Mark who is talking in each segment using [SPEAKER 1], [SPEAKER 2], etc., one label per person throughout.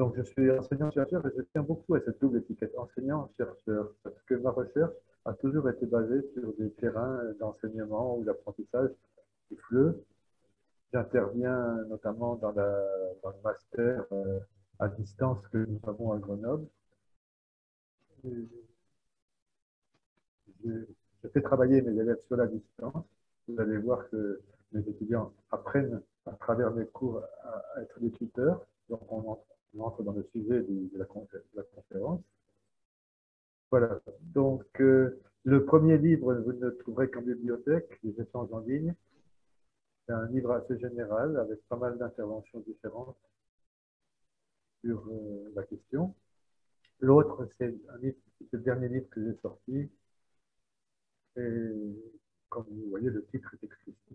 [SPEAKER 1] Donc, je suis enseignant-chercheur et je tiens beaucoup à cette double étiquette enseignant-chercheur parce que ma recherche a toujours été basée sur des terrains d'enseignement ou d'apprentissage du FLE. J'interviens notamment dans le master à distance que nous avons à Grenoble. Je, je fais travailler mes élèves sur la distance. Vous allez voir que mes étudiants apprennent à travers mes cours à être des tuteurs. Donc, on entre dans le sujet de la conférence. Voilà. Donc, le premier livre, vous ne le trouverez qu'en bibliothèque, les échanges en ligne. C'est un livre assez général avec pas mal d'interventions différentes sur la question. L'autre, c'est le dernier livre que j'ai sorti. Et comme vous voyez, le titre est explicite.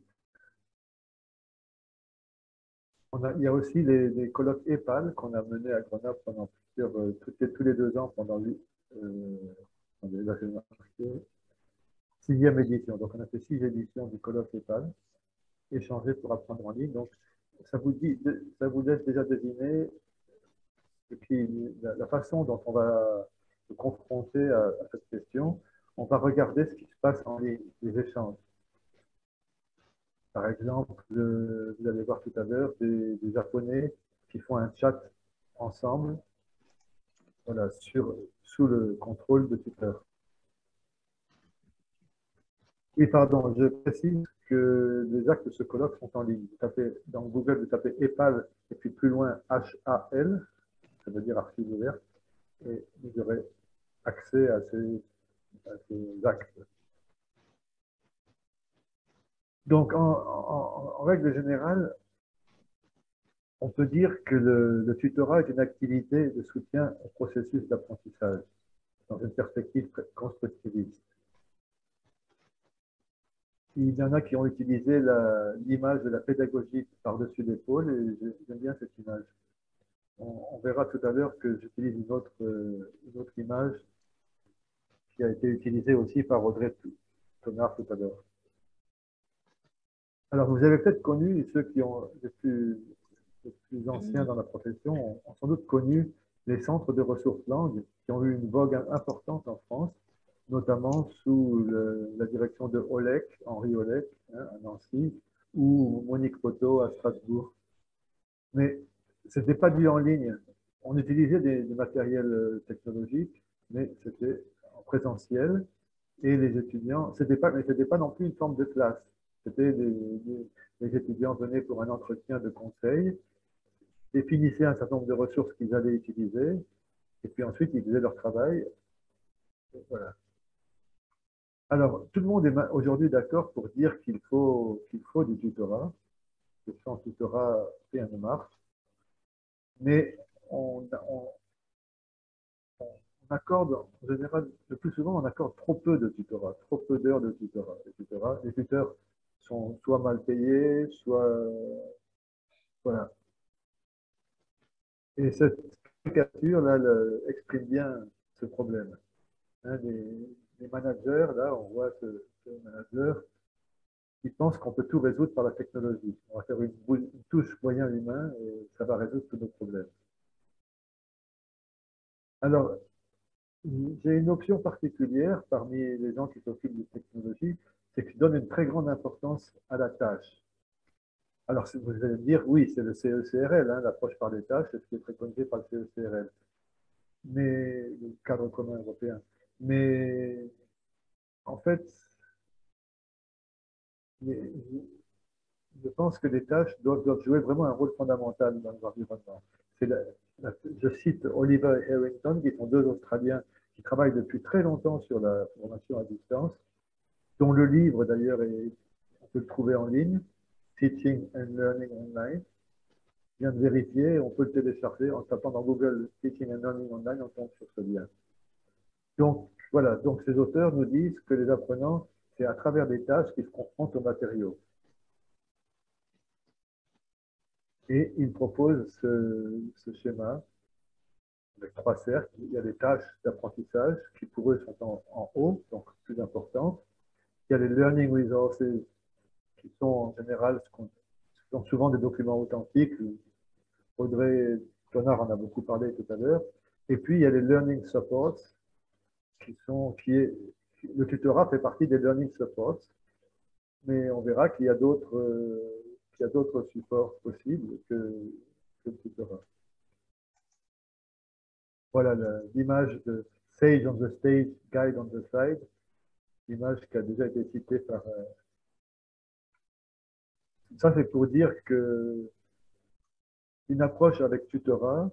[SPEAKER 1] Il y a aussi les colloques EPAL qu'on a menés à Grenoble pendant tous les 2 ans pendant sixième édition. Donc, on a fait 6 éditions du colloque EPAL, échanger pour apprendre en ligne. Donc, ça vous laisse déjà deviner la façon dont on va se confronter à cette question. On va regarder ce qui se passe en ligne, les échanges. Par exemple, vous allez voir tout à l'heure des Japonais qui font un chat ensemble, voilà, sous le contrôle de tuteurs. Oui, pardon, je précise que les actes de ce colloque sont en ligne. Vous tapez, dans Google, vous tapez EPAL et puis plus loin HAL, ça veut dire archives ouvertes, et vous aurez accès à ces actes. Donc, en règle générale, on peut dire que le tutorat est une activité de soutien au processus d'apprentissage dans une perspective constructiviste. Il y en a qui ont utilisé l'image de la pédagogie par-dessus l'épaule et j'aime bien cette image. On verra tout à l'heure que j'utilise une autre image qui a été utilisée aussi par Audrey Tonard tout à l'heure. Alors, vous avez peut-être connu, ceux qui ont les plus anciens dans la profession ont sans doute connu les centres de ressources langues qui ont eu une vogue importante en France, notamment sous la direction de Olek, Henri Olek, hein, à Nancy, ou Monique Poteau à Strasbourg. Mais ce n'était pas du en ligne. On utilisait des matériels technologiques, mais c'était en présentiel. Et les étudiants, mais ce n'était pas non plus une forme de classe. C'était les étudiants venaient pour un entretien de conseil, définissaient un certain nombre de ressources qu'ils allaient utiliser, et puis ensuite ils faisaient leur travail. Voilà. Alors, tout le monde est aujourd'hui d'accord pour dire qu'il faut du tutorat, que sans tutorat, rien ne marche, mais on accorde, en général, le plus souvent, on accorde trop peu de tutorat, trop peu d'heures de tutorat. Les tuteurs sont soit mal payés, soit... voilà. Et cette caricature-là exprime bien ce problème. Hein, les managers, là, on voit ce manager qui pense qu'on peut tout résoudre par la technologie. On va faire une touche moyen humain et ça va résoudre tous nos problèmes. Alors, j'ai une option particulière parmi les gens qui s'occupent de technologie, c'est que je donne une très grande importance à la tâche. Alors, vous allez me dire, oui, c'est le CECRL, hein, l'approche par les tâches, c'est ce qui est préconisé par le CECRL, mais le cadre commun européen. Mais en fait, je pense que les tâches doivent jouer vraiment un rôle fondamental dans l'environnement. Je cite Oliver et Harrington, qui sont 2 Australiens qui travaillent depuis très longtemps sur la formation à distance, dont le livre d'ailleurs, on peut le trouver en ligne, Teaching and Learning Online. Je viens de vérifier, on peut le télécharger en tapant dans Google Teaching and Learning Online, on tombe sur ce lien. Donc voilà, donc ces auteurs nous disent que les apprenants, c'est à travers des tâches qu'ils se confrontent aux matériaux. Et ils proposent ce schéma avec 3 cercles. Il y a les tâches d'apprentissage qui pour eux sont en haut, donc plus importantes. Il y a les learning resources qui sont en général, sont souvent des documents authentiques. Audrey Connard en a beaucoup parlé tout à l'heure. Et puis, il y a les learning supports, le tutorat fait partie des learning supports, mais on verra qu'il y a d'autres supports possibles que le tutorat. Voilà l'image de Sage on the stage, guide on the side, l'image qui a déjà été citée par... ça, c'est pour dire que une approche avec tutorat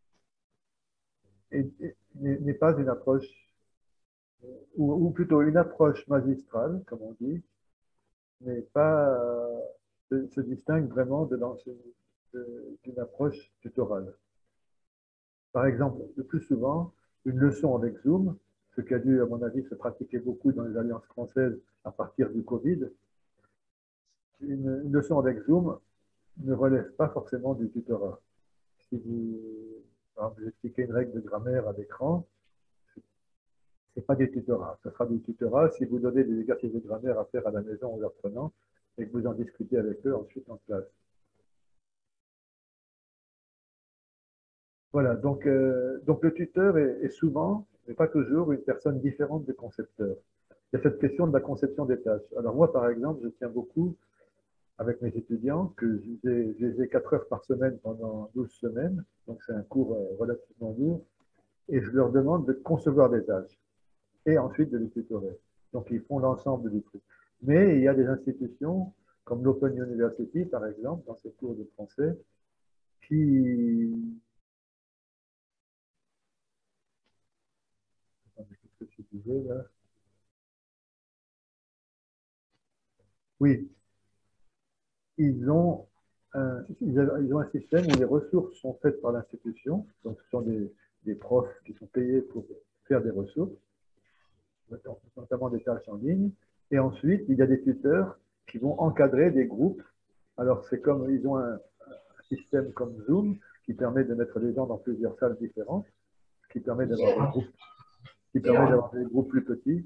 [SPEAKER 1] n'est pas une approche, ou plutôt une approche magistrale, comme on dit, mais pas se distingue vraiment d'une approche tutorale. Par exemple, le plus souvent, une leçon avec Zoom, ce qui a dû, à mon avis, se pratiquer beaucoup dans les alliances françaises à partir du Covid, une leçon avec Zoom ne relève pas forcément du tutorat. Si vous, par exemple, vous expliquez une règle de grammaire à l'écran, ce n'est pas du tutorat. Ce sera du tutorat si vous donnez des exercices de grammaire à faire à la maison aux apprenants et que vous en discutez avec eux ensuite en classe. Voilà, donc le tuteur est souvent, mais pas toujours, une personne différente du concepteur. Il y a cette question de la conception des tâches. Alors moi, par exemple, je tiens beaucoup avec mes étudiants que je les ai 4 heures par semaine pendant 12 semaines, donc c'est un cours relativement lourd, et je leur demande de concevoir des tâches et ensuite de les tutorer. Donc ils font l'ensemble du truc. Mais il y a des institutions comme l'Open University, par exemple, dans ces cours de français, qui... Attendez, qu'est-ce que je disais là? Oui, ils ont un système où les ressources sont faites par l'institution, donc ce sont des profs qui sont payés pour faire des ressources, notamment des tâches en ligne, et ensuite il y a des tuteurs qui vont encadrer des groupes. Alors c'est comme, ils ont un système comme Zoom qui permet de mettre les gens dans plusieurs salles différentes, qui permet d'avoir des groupes plus petits.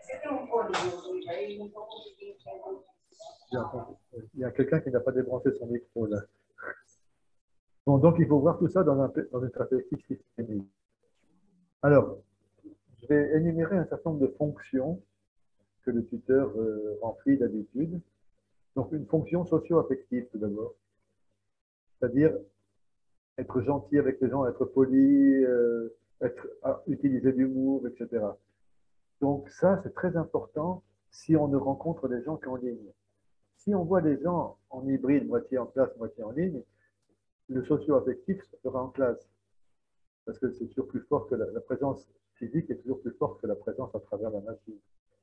[SPEAKER 1] Il y a quelqu'un qui n'a pas débranché son micro là. Bon, donc il faut voir tout ça dans une perspective systémique. Alors, je vais énumérer un certain nombre de fonctions que le tuteur remplit d'habitude. Donc, une fonction socio-affective tout d'abord, c'est-à-dire être gentil avec les gens, être poli, utiliser l'humour, etc. Donc, ça, c'est très important si on ne rencontre des gens qu'en ligne. Si on voit des gens en hybride, moitié en classe, moitié en ligne, le socio-affectif se fera en classe. Parce que c'est toujours plus fort que la présence physique est toujours plus forte que la présence à travers la machine.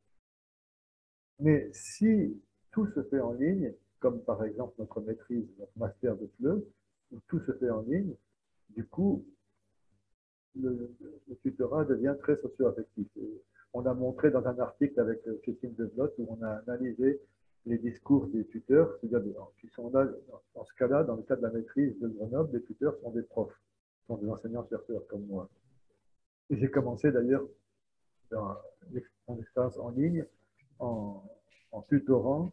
[SPEAKER 1] Mais si tout se fait en ligne, comme par exemple notre maîtrise, notre master de FLE, où tout se fait en ligne, du coup, le tutorat devient très socio-affectif. On a montré dans un article avec Christine Develotte où on a analysé les discours des tuteurs, c'est-à-dire qui sont là, dans ce cas-là, dans le cadre de la maîtrise de Grenoble, les tuteurs sont des profs, sont des enseignants-chercheurs comme moi. Et j'ai commencé d'ailleurs dans mon expérience en ligne en tutorant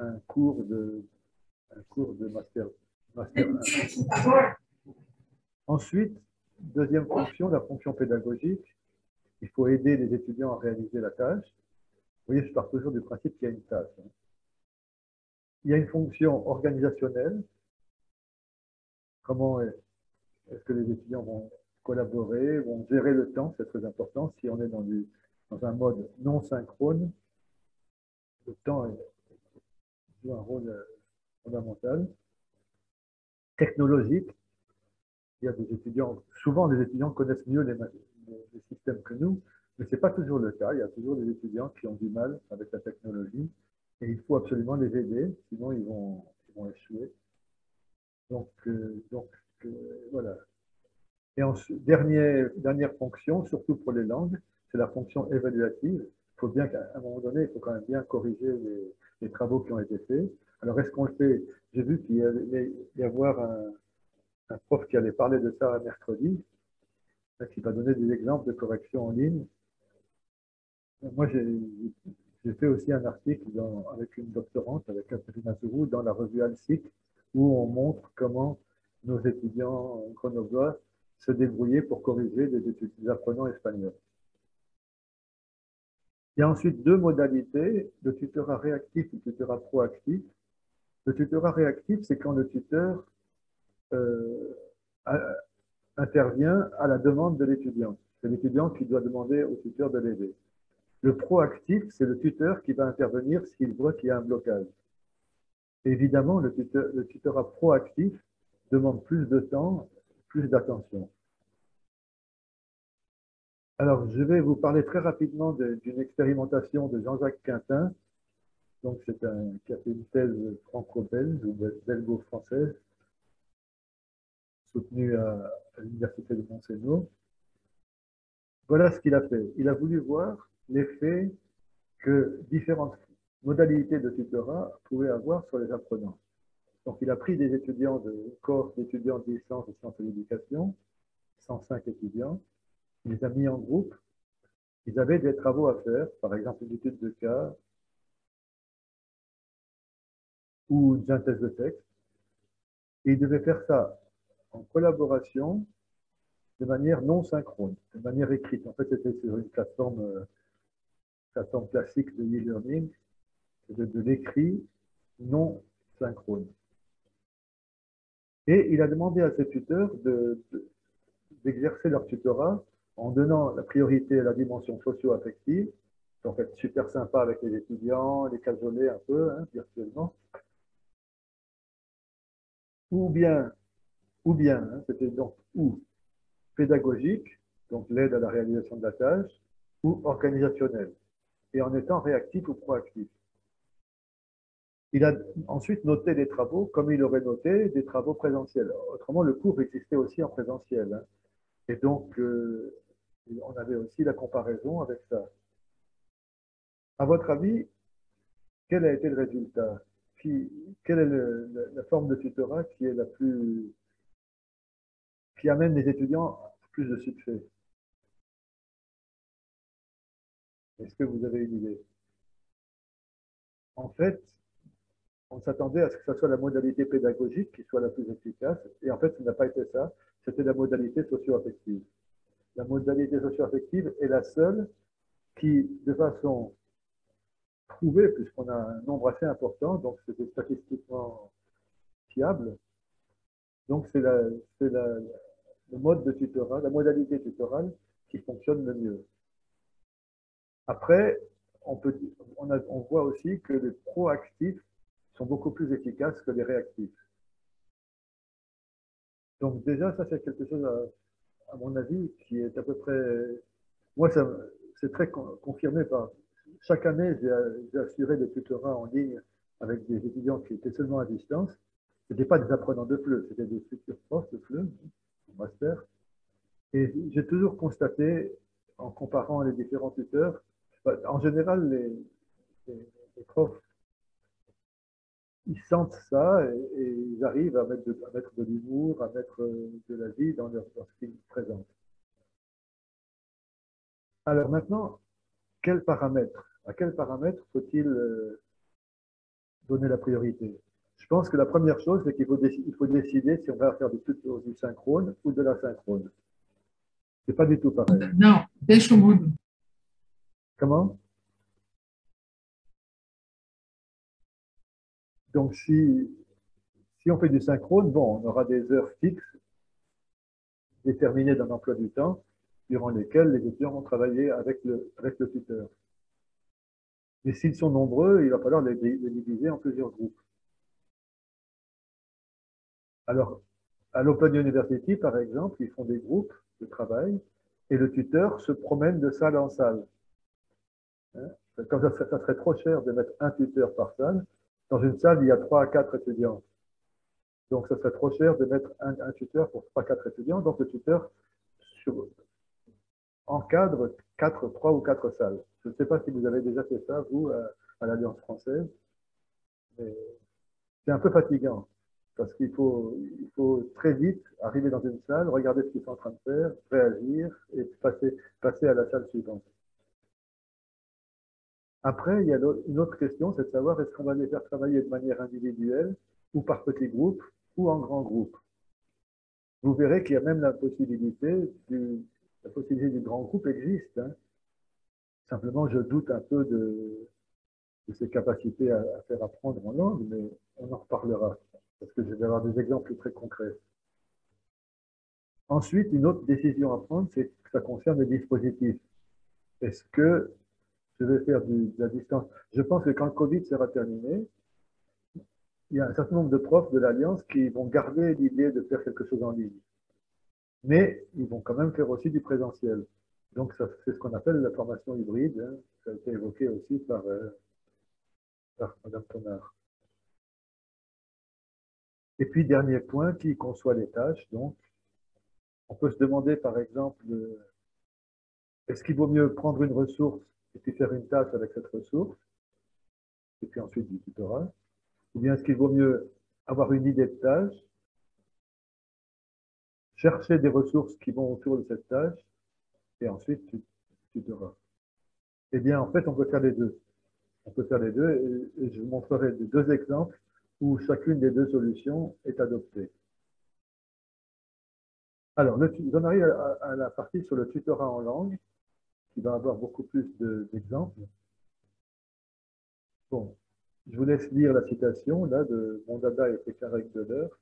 [SPEAKER 1] un cours de master 1. Ensuite, deuxième fonction, la fonction pédagogique. Il faut aider les étudiants à réaliser la tâche. Vous voyez, je pars toujours du principe qu'il y a une tâche. Il y a une fonction organisationnelle. Comment est-ce que les étudiants vont collaborer, vont gérer le temps, c'est très important. Si on est dans un mode non synchrone, le temps joue un rôle fondamental. Technologique, il y a des étudiants, souvent les étudiants connaissent mieux les systèmes que nous, mais ce n'est pas toujours le cas. Il y a toujours des étudiants qui ont du mal avec la technologie et il faut absolument les aider, sinon ils vont échouer. Donc, voilà. Et ensuite, dernière fonction, surtout pour les langues, c'est la fonction évaluative. Il faut bien qu'à un moment donné, il faut quand même bien corriger les travaux qui ont été faits. Alors, est-ce qu'on le fait? J'ai vu qu'il y allait y avoir un prof qui allait parler de ça mercredi, qui va donner des exemples de correction en ligne. Moi, j'ai fait aussi un article avec une doctorante, avec Catherine Azurou, dans la revue ALSIC, où on montre comment nos étudiants grenoblois se débrouillaient pour corriger des apprenants espagnols. Il y a ensuite deux modalités, le tutorat réactif et le tutorat proactif. Le tutorat réactif, c'est quand le tuteur euh, intervient à la demande de l'étudiant. C'est l'étudiant qui doit demander au tuteur de l'aider. Le proactif, c'est le tuteur qui va intervenir s'il voit qu'il y a un blocage. Évidemment, le tutorat proactif demande plus de temps, plus d'attention. Alors, je vais vous parler très rapidement d'une expérimentation de Jean-Jacques Quintin. Donc, c'est un qui a fait une thèse franco-belge ou belgo-française, soutenue à l'Université de Montseno. Voilà ce qu'il a fait. Il a voulu voir l'effet que différentes modalités de tutorat pouvaient avoir sur les apprenants. Donc, il a pris des étudiants de cohorte d'étudiants de licence de sciences de l'éducation, 105 étudiants, il les a mis en groupe. Ils avaient des travaux à faire, par exemple une étude de cas ou une synthèse de texte. Et ils devaient faire ça en collaboration de manière non synchrone, de manière écrite. En fait, c'était sur une plateforme classique de e-learning, de l'écrit non synchrone. Et il a demandé à ses tuteurs d'exercer leur tutorat en donnant la priorité à la dimension socio-affective, donc être super sympa avec les étudiants, les cajoler un peu, hein, virtuellement, ou bien, hein, c'était donc ou pédagogique, donc l'aide à la réalisation de la tâche, ou organisationnelle, et en étant réactif ou proactif. Il a ensuite noté des travaux comme il aurait noté des travaux présentiels. Autrement, le cours existait aussi en présentiel. Hein. Et donc, on avait aussi la comparaison avec ça. À votre avis, quel a été le résultat? Quelle est la forme de tutorat qui est qui amène les étudiants à plus de succès? Est-ce que vous avez une idée? En fait, on s'attendait à ce que ce soit la modalité pédagogique qui soit la plus efficace, et en fait, ce n'a pas été ça. C'était la modalité socio-affective. La modalité socio-affective est la seule qui, de façon prouvée, puisqu'on a un nombre assez important, donc c'était statistiquement fiable, donc le mode de tutorat, la modalité tutorale qui fonctionne le mieux. Après, on voit aussi que les proactifs sont beaucoup plus efficaces que les réactifs. Donc déjà, ça c'est quelque chose, à mon avis, qui est à peu près... Moi, c'est très confirmé par... Chaque année, j'ai assuré des tutorats en ligne avec des étudiants qui étaient seulement à distance. Ce n'étaient pas des apprenants de FLE, c'était des futurs profs de FLE, master. Et j'ai toujours constaté, en comparant les différents tuteurs, en général, les profs, ils sentent ça et ils arrivent à mettre de l'humour, à mettre de la vie dans ce qu'ils présentent. Alors maintenant, à quel paramètre faut-il donner la priorité? Je pense que la première chose, c'est qu'il faut décider si on va faire du synchrone ou de l'asynchrone. C'est pas du tout pareil.
[SPEAKER 2] Não, deixa o mudo.
[SPEAKER 1] Comment? Donc, si on fait du synchrone, bon, on aura des heures fixes déterminées dans l'emploi du temps, durant lesquelles les étudiants vont travailler avec le tuteur. Mais s'ils sont nombreux, il va falloir les diviser en plusieurs groupes. Alors, à l'Open University, par exemple, ils font des groupes de travail et le tuteur se promène de salle en salle. Hein? Comme ça serait trop cher de mettre un tuteur par salle. Dans une salle, il y a 3 à 4 étudiants. Donc, ça serait trop cher de mettre un tuteur pour 3 à 4 étudiants. Donc, le tuteur encadre 3 ou 4 salles. Je ne sais pas si vous avez déjà fait ça, vous, à l'Alliance française, mais c'est un peu fatigant parce qu'il faut très vite arriver dans une salle, regarder ce qu'ils sont en train de faire, réagir et passer à la salle suivante. Après, il y a une autre question, c'est de savoir est-ce qu'on va les faire travailler de manière individuelle ou par petits groupes ou en grands groupes. vous verrez qu'il y a même la possibilité du grand groupe existe, hein. Simplement, je doute un peu de ses capacités à faire apprendre en langue, mais on en reparlera, parce que je vais avoir des exemples très concrets. Ensuite, une autre décision à prendre, c'est que ça concerne les dispositifs. Est-ce que je vais faire de la distance? Je pense que quand le Covid sera terminé, il y a un certain nombre de profs de l'Alliance qui vont garder l'idée de faire quelque chose en ligne. Mais ils vont quand même faire aussi du présentiel. Donc, c'est ce qu'on appelle la formation hybride, hein. Ça a été évoqué aussi par Mme Tonard. Et puis, dernier point, qui conçoit les tâches. Donc, on peut se demander, par exemple, est-ce qu'il vaut mieux prendre une ressource et puis faire une tâche avec cette ressource, et puis ensuite du tutorat, ou bien est-ce qu'il vaut mieux avoir une idée de tâche, chercher des ressources qui vont autour de cette tâche, et ensuite tutorat. Eh bien, en fait, on peut faire les deux. On peut faire les deux, et je vous montrerai deux exemples où chacune des deux solutions est adoptée. Alors, j'en arrive à la partie sur le tutorat en langue, qui va avoir beaucoup plus d'exemples. Bon, je vous laisse lire la citation là de Mondada et Pekarek de l'heure.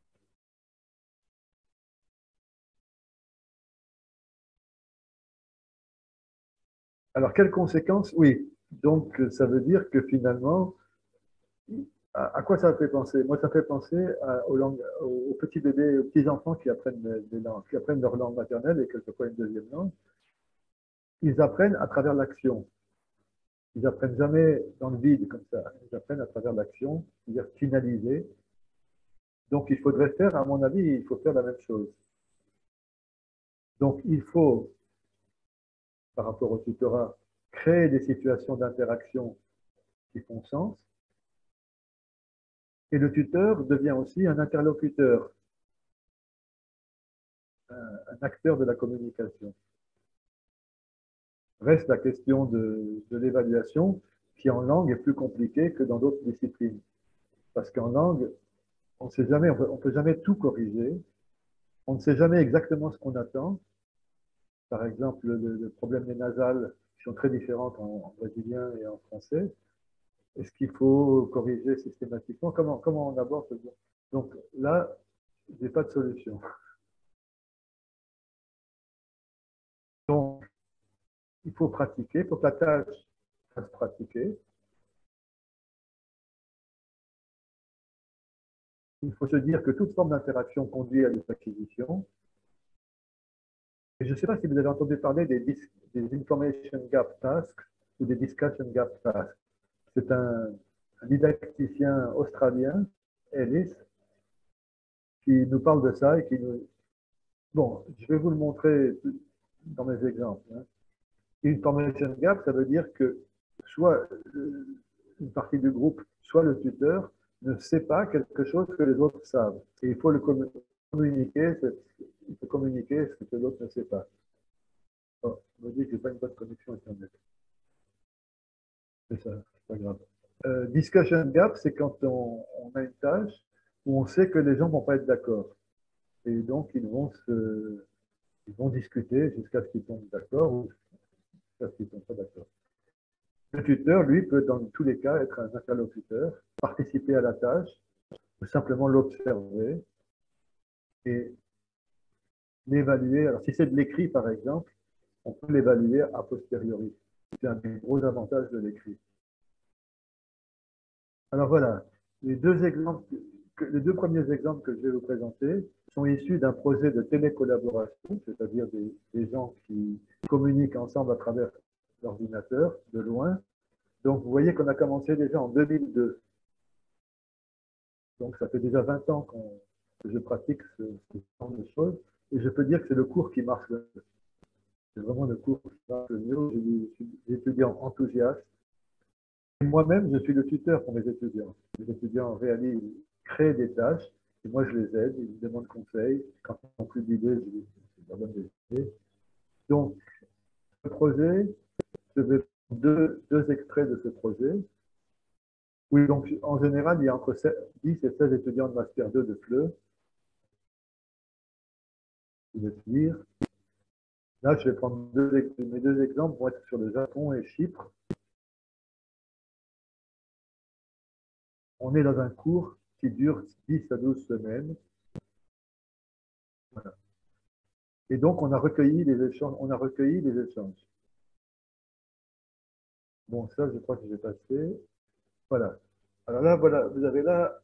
[SPEAKER 1] Alors, quelles conséquences? Oui, donc ça veut dire que finalement, à quoi ça me fait penser? Moi, ça me fait penser aux petits bébés, aux petits enfants qui apprennent des langues, qui apprennent leur langue maternelle et quelquefois une deuxième langue. Ils apprennent à travers l'action. Ils n'apprennent jamais dans le vide comme ça. Ils apprennent à travers l'action, c'est-à-dire finaliser. Donc, il faudrait faire, à mon avis, il faut faire la même chose. Donc, il faut, par rapport au tutorat, créer des situations d'interaction qui font sens. Et le tuteur devient aussi un interlocuteur, un acteur de la communication. Reste la question de l'évaluation, qui en langue est plus compliquée que dans d'autres disciplines. Parce qu'en langue, on ne peut jamais tout corriger, on ne sait jamais exactement ce qu'on attend. Par exemple, le problème des nasales, qui sont très différentes en brésilien et en français. Est-ce qu'il faut corriger systématiquement? Comment on aborde ce? Donc là, je n'ai pas de solution. Donc, il faut pratiquer, il faut que la tâche fasse pratiquer. Il faut se dire que toute forme d'interaction conduit à des acquisitions. Et je ne sais pas si vous avez entendu parler des Information Gap Tasks ou des Discussion Gap Tasks. C'est un didacticien australien, Ellis, qui nous parle de ça et qui nous... Bon, je vais vous le montrer dans mes exemples, hein. Information Gap, ça veut dire que soit une partie du groupe, soit le tuteur ne sait pas quelque chose que les autres savent. Et il faut le communiquer, il faut communiquer ce que l'autre ne sait pas. Bon, on me dit que je n'ai pas une bonne connexion Internet. C'est ça, c'est pas grave. Discussion gap, c'est quand on a une tâche où on sait que les gens ne vont pas être d'accord. Et donc, ils vont discuter jusqu'à ce qu'ils tombent d'accord ou jusqu'à ce qu'ils ne tombent pas d'accord. Le tuteur, lui, peut dans tous les cas être un interlocuteur, participer à la tâche, ou simplement l'observer et l'évaluer. Alors, si c'est de l'écrit, par exemple, on peut l'évaluer a posteriori. C'est un des gros avantages de l'écrit. Alors voilà, les les deux premiers exemples que je vais vous présenter sont issus d'un projet de télécollaboration, c'est-à-dire des gens qui communiquent ensemble à travers l'ordinateur de loin. Donc vous voyez qu'on a commencé déjà en 2002. Donc ça fait déjà 20 ans que je pratique ce genre de choses. Et je peux dire que c'est le cours qui marche le mieux. C'est vraiment le cours qui marche le mieux. J'ai des étudiants enthousiastes. Et moi-même, je suis le tuteur pour mes étudiants. Les étudiants réalisent, créent des tâches, et moi je les aide, ils me demandent conseil. Quand ils n'ont plus d'idées, je leur donne des idées. Donc, ce projet, je vais prendre deux extraits de ce projet. Oui, donc en général, il y a entre 10 et 16 étudiants de Master 2 de FLE. je vous laisse lire. Là, je vais prendre mes deux exemples vont être sur le Japon et Chypre. On est dans un cours qui dure 10 à 12 semaines. Voilà. Et donc, on a recueilli les échanges. Bon, ça, je crois que j'ai passé. Voilà. Alors là, voilà, vous avez là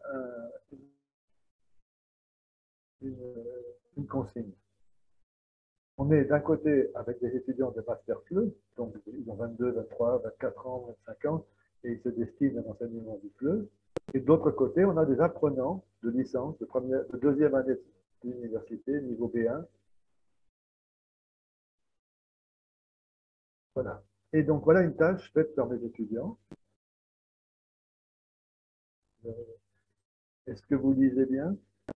[SPEAKER 1] une, une consigne. On est d'un côté avec des étudiants de Master FLE, donc ils ont 22, 23, 24 ans, 25 ans, et ils se destinent à l'enseignement du FLE. Et de l'autre côté, on a des apprenants de licence, de deuxième année d'université, niveau B1. Voilà. Et donc, voilà une tâche faite par mes étudiants. Est-ce que vous lisez bien?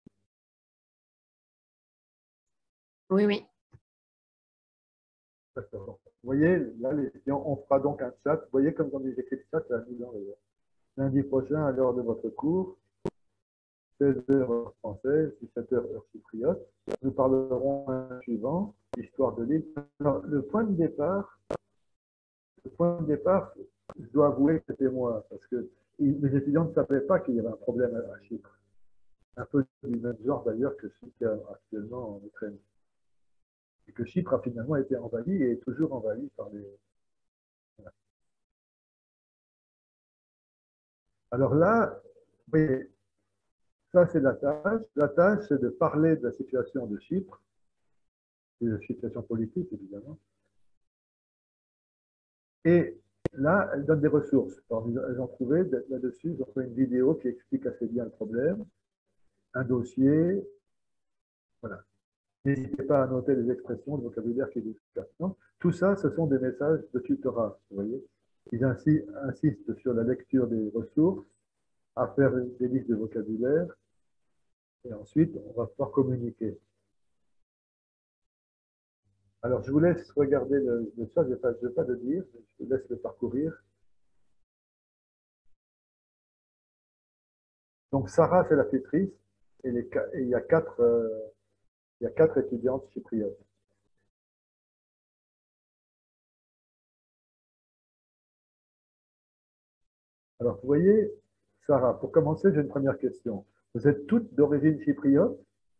[SPEAKER 2] Oui, oui.
[SPEAKER 1] D'accord. Vous voyez, là, les étudiants, on fera donc un chat. Vous voyez, comme dans les écrits de chat, c'est amusant d'ailleurs. Lundi prochain, à l'heure de votre cours, 16 heures heure française, 17 heures heure chypriote. Nous parlerons un suivant, l'histoire de l'île. Le point de départ, je dois avouer que c'était moi, parce que les étudiants ne savaient pas qu'il y avait un problème à Chypre. Un peu du même genre d'ailleurs que celui qu'il y a actuellement en Ukraine. Et que Chypre a finalement été envahi et est toujours envahi par les. Voilà. Alors là, vous voyez, ça c'est la tâche. La tâche, c'est de parler de la situation de Chypre, et de la situation politique évidemment. Et là, elles donnent des ressources. Alors, elles ont trouvé là-dessus, ils ont fait une vidéo qui explique assez bien le problème, un dossier, voilà. N'hésitez pas à noter les expressions, le vocabulaire qui est pertinent. Tout ça, ce sont des messages de tutorat, vous voyez. Ils insistent sur la lecture des ressources, à faire des listes de vocabulaire, et ensuite, on va pouvoir communiquer. Alors, je vous laisse regarder le chat, je ne vais pas le dire, je vous laisse le parcourir. Donc, Sarah, c'est la tutrice, et il y a quatre étudiantes chypriotes. Alors, vous voyez, Sarah, pour commencer, j'ai une première question. Vous êtes toutes d'origine chypriote?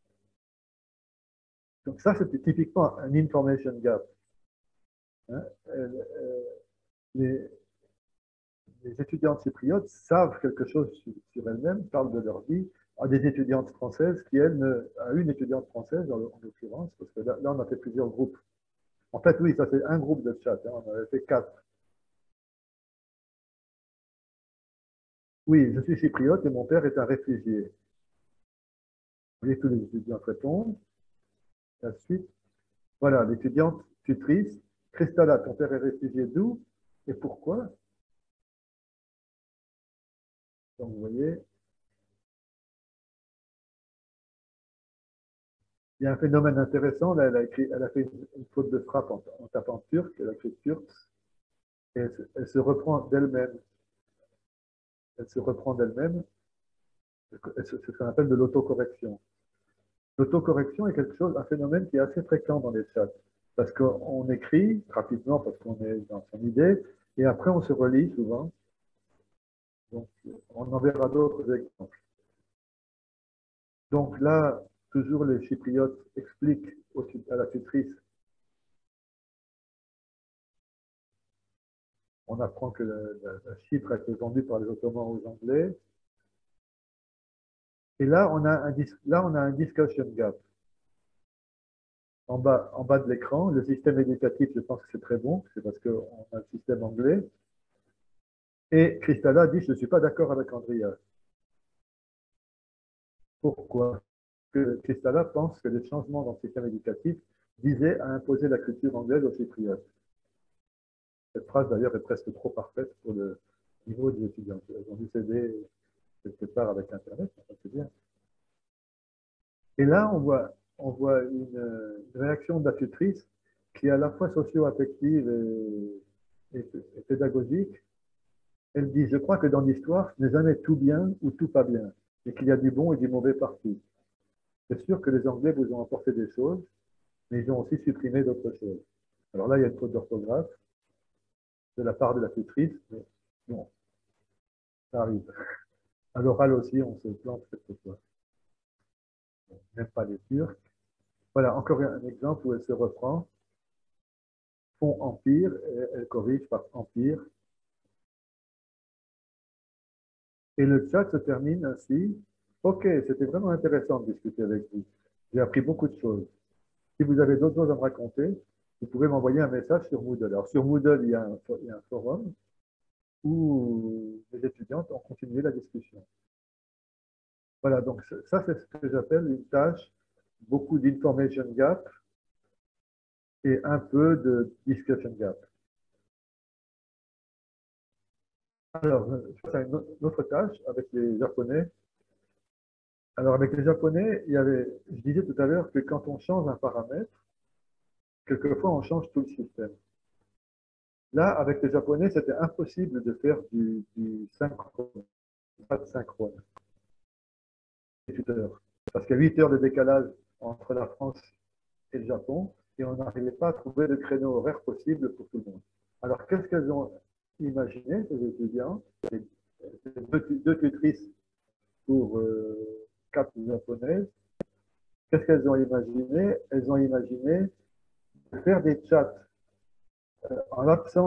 [SPEAKER 1] Donc ça, c'était typiquement un information gap. Hein. Les, les étudiantes chypriotes savent quelque chose sur elles-mêmes, parlent de leur vie, à des étudiantes françaises qui, elles, à une étudiante française en l'occurrence, parce que là, on a fait plusieurs groupes. En fait, oui, ça c'est un groupe de chat, hein, on avait fait 4. Oui, je suis chypriote et mon père est un réfugié. Vous voyez, tous les étudiants répondent. La suite. Voilà, l'étudiante tutrice. Christala, ton père est réfugié d'où et pourquoi? Donc, vous voyez, il y a un phénomène intéressant. Là, elle a fait une faute de frappe en tapant turc. Elle a écrit turc. Et elle se reprend d'elle-même. Elle se reprend d'elle-même. C'est ce qu'on appelle de l'autocorrection. L'autocorrection est quelque chose, un phénomène qui est assez fréquent dans les chats. Parce qu'on écrit rapidement, parce qu'on est dans son idée, et après on se relit souvent. Donc, on en verra d'autres exemples. Donc là, toujours les chypriotes expliquent à la tutrice. On apprend que la Chypre a été vendue par les Ottomans aux Anglais. Et là, on a un discussion gap. En bas de l'écran, le système éducatif, je pense que c'est très bon, c'est parce qu'on a un système anglais. Et Christala dit, je ne suis pas d'accord avec Andrea. Pourquoi? Que Christala pense que les changements dans le système éducatif visaient à imposer la culture anglaise aux Chypriotes. Cette phrase, d'ailleurs, est presque trop parfaite pour le niveau des étudiants. Ils ont dû s'aider quelque part avec Internet, c'est bien. Et là, on voit une réaction de la tutrice qui est à la fois socio-affective et pédagogique. Elle dit, je crois que dans l'histoire, ce n'est jamais tout bien ou tout pas bien, et qu'il y a du bon et du mauvais parti. C'est sûr que les Anglais vous ont apporté des choses, mais ils ont aussi supprimé d'autres choses. Alors là, il y a une faute d'orthographe de la part de la tutrice, mais bon, ça arrive. À l'oral aussi, on se plante quelquefois. Même pas les Turcs. Voilà, encore un exemple où elle se reprend. Font empire, et elle corrige par empire. Et le chat se termine ainsi. Ok, c'était vraiment intéressant de discuter avec vous. J'ai appris beaucoup de choses. Si vous avez d'autres choses à me raconter, vous pouvez m'envoyer un message sur Moodle. Alors sur Moodle, il y a un forum où les étudiantes ont continué la discussion. Voilà, donc ça c'est ce que j'appelle une tâche, beaucoup d'information gap et un peu de discussion gap. Alors, je passe à une autre tâche avec les Japonais. Alors, avec les Japonais, je disais tout à l'heure que quand on change un paramètre, quelquefois on change tout le système. Là, avec les Japonais, c'était impossible de faire du synchrone, pas de synchrone, parce qu'il y a 8 heures de décalage entre la France et le Japon, et on n'arrivait pas à trouver de créneau horaire possible pour tout le monde. Alors, qu'est-ce qu'elles ont imaginé, ces étudiants, deux tutrices pour 4 japonaises? Qu'est-ce qu'elles ont imaginé? Elles ont imaginé de faire des chats en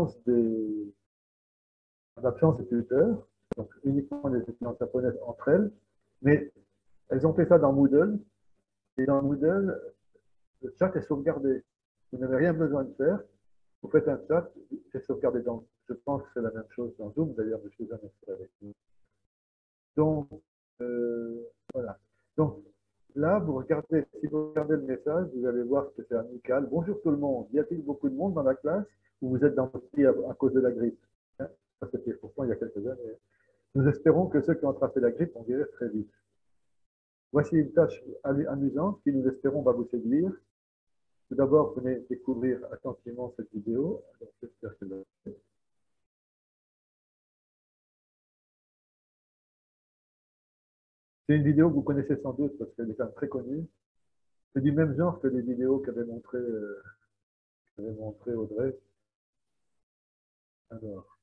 [SPEAKER 1] l'absence des tuteurs, donc uniquement les étudiants japonaises entre elles, mais elles ont fait ça dans Moodle, et dans Moodle, le chat est sauvegardé. Vous n'avez rien besoin de faire, vous faites un chat, c'est sauvegardé. Donc, je pense que c'est la même chose dans Zoom, d'ailleurs, je ne suis jamais fait avec vous. Donc, voilà. Donc, là, si vous regardez le message, vous allez voir que c'est amical. Bonjour tout le monde. Y a-t-il beaucoup de monde dans la classe ou vous êtes dans votre lit à cause de la grippe? Hein, ça, c'était pourtant il y a quelques années. Nous espérons que ceux qui ont attrapé la grippe vont guérir très vite. Voici une tâche amusante qui, nous espérons, va vous séduire. Tout d'abord, venez découvrir attentivement cette vidéo. Alors, j'espère que c'est une vidéo que vous connaissez sans doute parce qu'elle est quand même très connue. C'est du même genre que les vidéos qu'avait montré Audrey. Alors,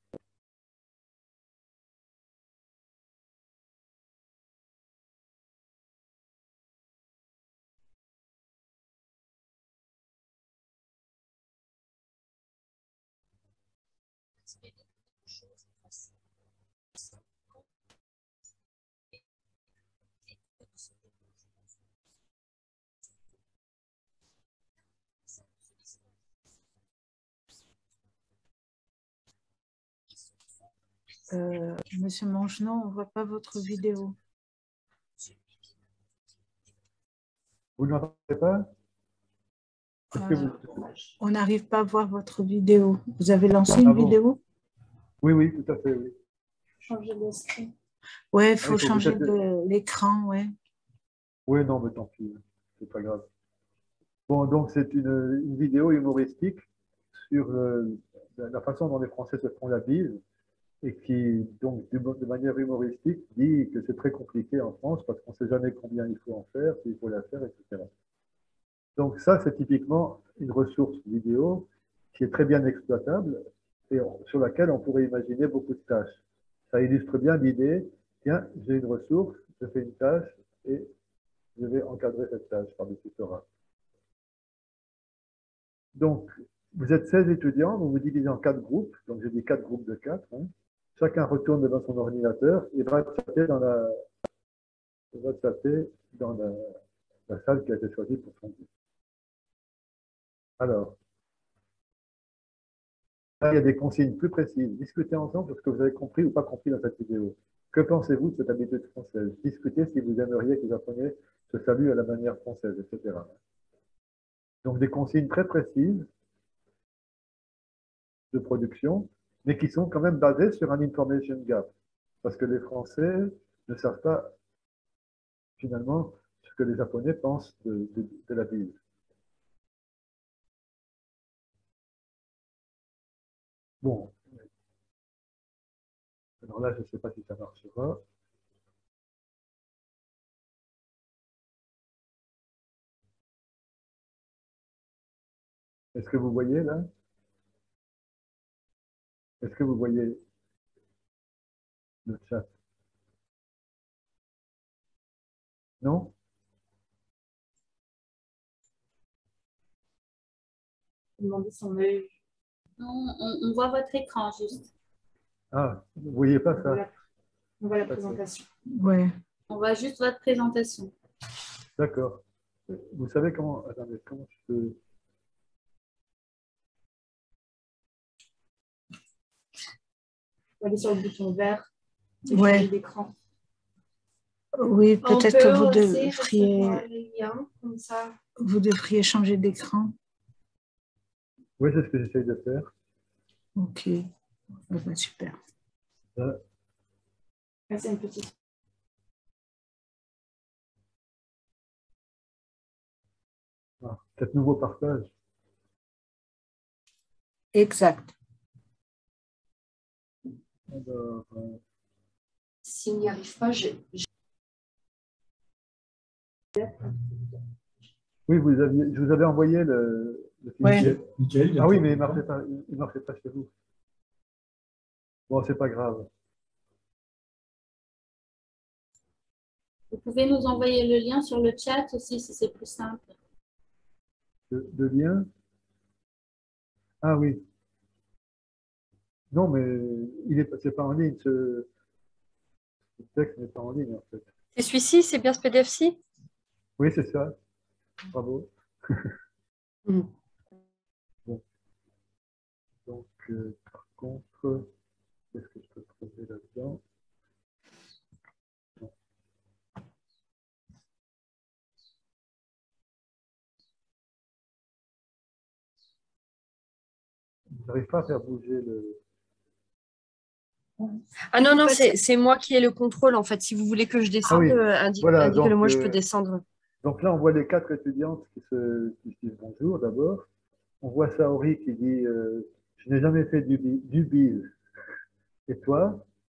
[SPEAKER 3] Monsieur Mangenon, on ne voit pas votre vidéo.
[SPEAKER 1] vous ne l'entendez pas?
[SPEAKER 3] On n'arrive pas à voir votre vidéo. Vous avez lancé une vidéo?
[SPEAKER 1] Oui, oui, tout à fait, oui.
[SPEAKER 3] Changer l'écran. Oui, il faut changer l'écran, oui.
[SPEAKER 1] Oui, non, mais tant pis, c'est pas grave. Bon, donc c'est une vidéo humoristique sur la façon dont les Français se font la bise et qui, donc, de manière humoristique, dit que c'est très compliqué en France parce qu'on ne sait jamais combien il faut en faire, s'il faut la faire, etc. Donc ça, c'est typiquement une ressource vidéo qui est très bien exploitable et sur laquelle on pourrait imaginer beaucoup de tâches. Ça illustre bien l'idée, tiens, j'ai une ressource, je fais une tâche et je vais encadrer cette tâche par le tutorat. Donc, vous êtes 16 étudiants, vous vous divisez en 4 groupes, donc j'ai dit 4 groupes de 4. Hein. Chacun retourne devant son ordinateur et va chatter dans la salle qui a été choisie pour son groupe. Alors, là, il y a des consignes plus précises. Discutez ensemble sur ce que vous avez compris ou pas compris dans cette vidéo. Que pensez-vous de cette habitude française? Discutez si vous aimeriez que les Japonais se saluent à la manière française, etc. Donc, des consignes très précises de production, mais qui sont quand même basées sur un information gap. Parce que les Français ne savent pas finalement ce que les Japonais pensent de la Bible. Bon, alors là, je ne sais pas si ça marchera. Est-ce que vous voyez là? Est-ce que vous voyez le chat? Non?
[SPEAKER 2] Demander son œil.
[SPEAKER 4] Non, on voit votre écran juste.
[SPEAKER 1] Ah, vous voyez pas ça?
[SPEAKER 2] On voit la présentation.
[SPEAKER 3] Ouais.
[SPEAKER 4] On voit juste votre présentation.
[SPEAKER 1] D'accord. Vous savez comment... Attendez, comment je peux...
[SPEAKER 2] On va aller sur le bouton vert.
[SPEAKER 3] Ouais.
[SPEAKER 2] Changer d'écran.
[SPEAKER 3] Oui, peut-être que
[SPEAKER 2] On peut aussi recevoir les liens, comme ça.
[SPEAKER 3] vous devriez changer d'écran.
[SPEAKER 1] Oui, c'est ce que j'essaye de faire.
[SPEAKER 3] Ok. Ah bah, super.
[SPEAKER 1] Là,
[SPEAKER 2] Là, c'est une petite.
[SPEAKER 1] peut-être nouveau partage.
[SPEAKER 3] Exact.
[SPEAKER 1] Alors,
[SPEAKER 2] S'il n'y arrive pas,
[SPEAKER 1] oui, je vous avais envoyé le fichier.
[SPEAKER 3] Ouais.
[SPEAKER 1] Ah oui, mais il marchait pas chez vous. Bon, c'est pas grave.
[SPEAKER 4] Vous pouvez nous envoyer le lien sur le chat aussi si c'est plus simple.
[SPEAKER 1] De lien? Ah oui. Non, mais c'est pas en ligne. Ce texte n'est pas en ligne, en fait.
[SPEAKER 2] C'est celui-ci, c'est bien ce PDF-ci?
[SPEAKER 1] Oui, c'est ça. Bravo.
[SPEAKER 2] Mm.
[SPEAKER 1] Bon. Donc, par contre, qu'est-ce que je peux trouver là-dedans? Non. Je n'arrive pas à faire bouger le...
[SPEAKER 2] Ah non, non, c'est moi qui ai le contrôle, en fait. Si vous voulez que je descende,
[SPEAKER 1] oui. Voilà,
[SPEAKER 2] indiquez-le
[SPEAKER 1] donc,
[SPEAKER 2] moi, je peux descendre.
[SPEAKER 1] Donc là, on voit les 4 étudiantes qui se disent bonjour d'abord. On voit Saori qui dit je n'ai jamais fait du bise. Et toi?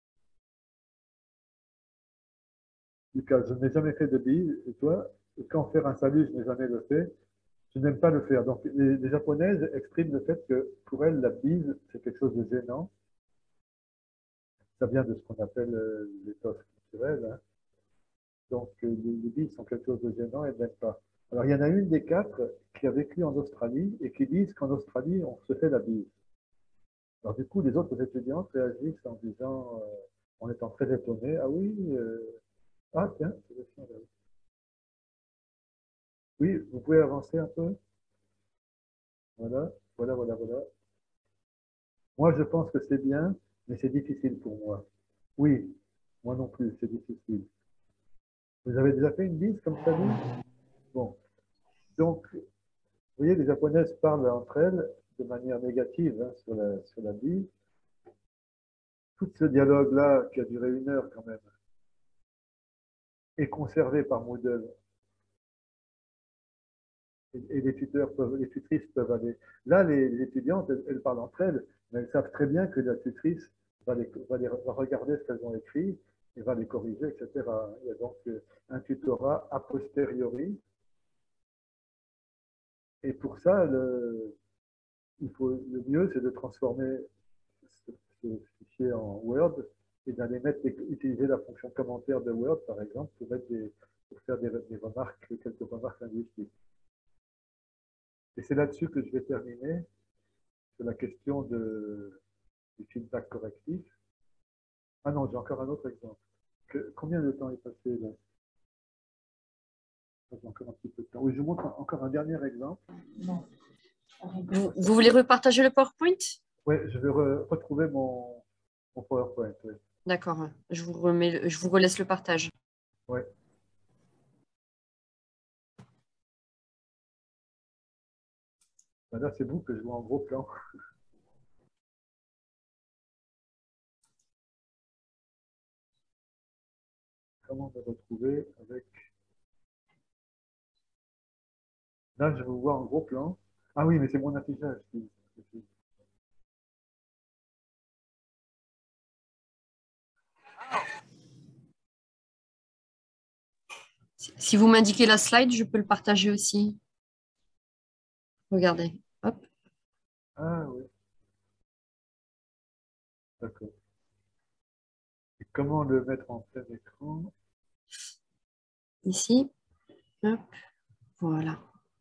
[SPEAKER 1] Lucas, je n'ai jamais fait de bise. Et toi? Et quand faire un salut, je n'ai jamais le fait. Je n'aime pas le faire. Donc les Japonaises expriment le fait que pour elles, la bise, c'est quelque chose de gênant. Ça vient de ce qu'on appelle l'étoffe culturelle. Hein. Donc les bises sont quelque chose de gênant et elles n'aiment pas. Alors il y en a une des 4 qui a vécu en Australie et qui disent qu'en Australie, on se fait la bise. Alors du coup, les autres étudiantes réagissent en disant, en étant très étonnés, ah oui, ah tiens, oui, vous pouvez avancer un peu. Voilà, voilà, voilà, voilà. Moi, je pense que c'est bien, mais c'est difficile pour moi. Oui, moi non plus, c'est difficile. Vous avez déjà fait une bise comme ça, dit? Bon, donc, vous voyez, les Japonaises parlent entre elles de manière négative hein, sur la bise. Tout ce dialogue-là, qui a duré 1 heure quand même, est conservé par Moodle. Et les les tutrices peuvent aller. Là, les étudiantes, elles parlent entre elles, mais elles savent très bien que la tutrice va regarder ce qu'elles ont écrit et va les corriger, etc. Il y a donc un tutorat a posteriori. Et pour ça, le mieux, c'est de transformer ce fichier en Word et d'aller utiliser la fonction commentaire de Word, par exemple, pour faire des remarques, quelques remarques linguistiques. Et c'est là-dessus que je vais terminer sur la question du feedback correctif. Ah non, j'ai encore un autre exemple. Combien de temps est passé là? J'ai encore un petit peu de temps. Oui, je vous montre encore un dernier exemple.
[SPEAKER 2] Vous voulez repartager le PowerPoint?
[SPEAKER 1] Oui, je vais retrouver mon PowerPoint. Oui.
[SPEAKER 2] D'accord, je vous relaisse le partage.
[SPEAKER 1] Oui. Ben là, c'est vous que je vois en gros plan. Comment me retrouver avec... Là, je vous vois en gros plan. Ah oui, mais c'est mon affichage.
[SPEAKER 2] Si vous m'indiquez la slide, je peux le partager aussi. Regardez. Hop.
[SPEAKER 1] Ah oui, d'accord. Et comment le mettre en plein écran?
[SPEAKER 2] Ici, hop, voilà.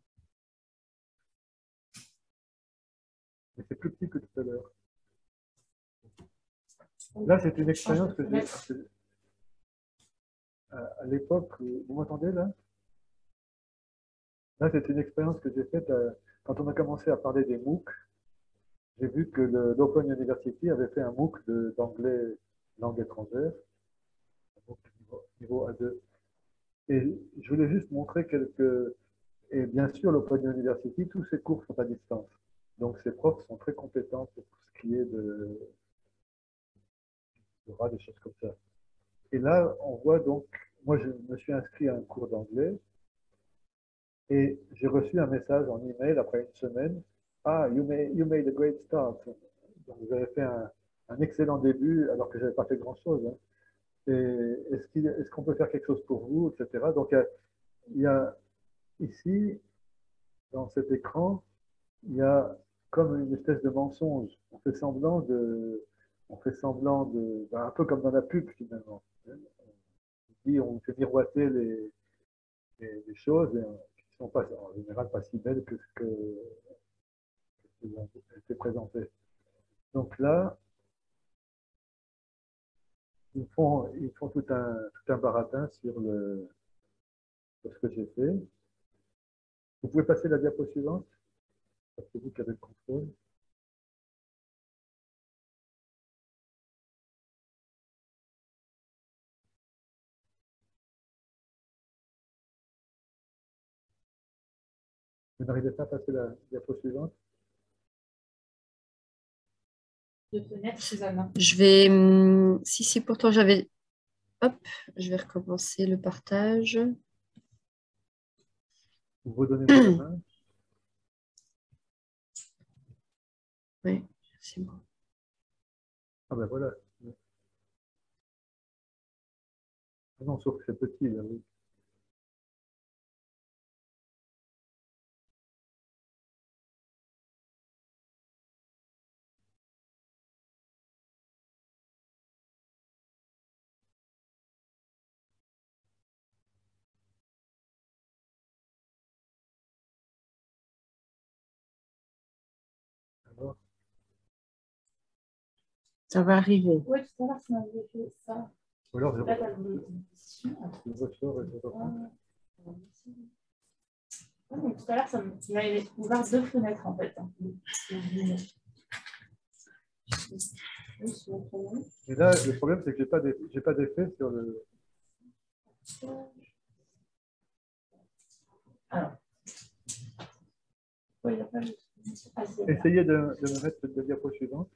[SPEAKER 1] Mais c'est plus petit que tout à l'heure. Là, c'est une expérience que j'ai à l'époque. Vous m'entendez là? Là, c'est une expérience que j'ai faite quand on a commencé à parler des MOOC. J'ai vu que l'Open University avait fait un MOOC d'anglais langue étrangère, un MOOC niveau A2. Et je voulais juste montrer quelques. Et bien sûr, l'Open University, tous ces cours sont à distance. Donc, ces profs sont très compétents pour tout ce qui est des choses comme ça. Et là, on voit donc, moi, je me suis inscrit à un cours d'anglais et j'ai reçu un message en email après une semaine. Ah, you made a great start. Donc, vous avez fait un excellent début alors que je n'avais pas fait grand-chose, hein. Et est-ce qu'on peut faire quelque chose pour vous, etc. Donc, il y a ici, dans cet écran, il y a comme une espèce de mensonge. Un peu comme dans la pub finalement. On fait miroiter les choses qui ne sont pas, en général pas si belles que ce que c'est présenté. Donc là, ils font tout un baratin sur ce que j'ai fait. Vous pouvez passer la diapo suivante, parce que c'est vous qui avez le contrôle. Vous n'arrivez pas à passer la diapo suivante?
[SPEAKER 4] De fenêtre, Susanna.
[SPEAKER 2] Je vais. Si, pourtant j'avais. Hop, je vais recommencer le partage.
[SPEAKER 1] Vous redonnez-moi la main.
[SPEAKER 2] Oui, c'est bon.
[SPEAKER 1] Ah ben voilà. Ah non, sauf que c'est petit, là, oui. Alors,
[SPEAKER 3] Ça va arriver.
[SPEAKER 4] Oui, tout à l'heure, tu m'avais fait ça.
[SPEAKER 1] ou alors
[SPEAKER 4] Là, t'as le-
[SPEAKER 1] je ressors et je reprends.
[SPEAKER 4] Ouais, mais tout à l'heure, tu m'avais ouvert deux fenêtres en fait, hein.
[SPEAKER 1] Et là, le problème, c'est que j'ai pas d'effet sur le.
[SPEAKER 4] Alors, oui, il n'y a pas de- Ah, c'est là.
[SPEAKER 1] Essayez de me mettre cette diapo suivante.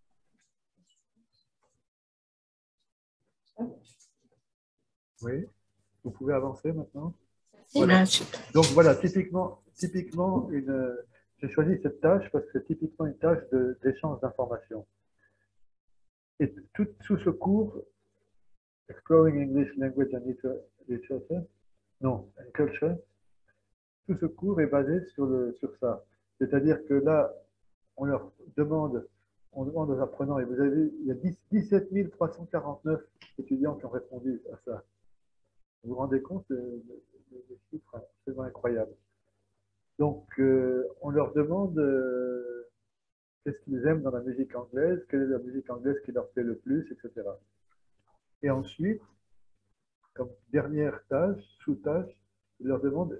[SPEAKER 1] Oui. Vous pouvez avancer maintenant. Voilà. Donc voilà, typiquement j'ai choisi cette tâche parce que c'est typiquement une tâche d'échange d'informations. Et tout ce cours, Exploring English Language and Literature, non, and Culture, tout ce cours est basé sur ça. C'est-à-dire que là, on leur demande, on demande aux apprenants, et vous avez vu, il y a 17 349 étudiants qui ont répondu à ça. Vous vous rendez compte des chiffres absolument incroyables. Donc, on leur demande qu'est-ce qu'ils aiment dans la musique anglaise, quelle est la musique anglaise qui leur plaît le plus, etc. Et ensuite, comme dernière tâche, sous-tâche, ils leur demandent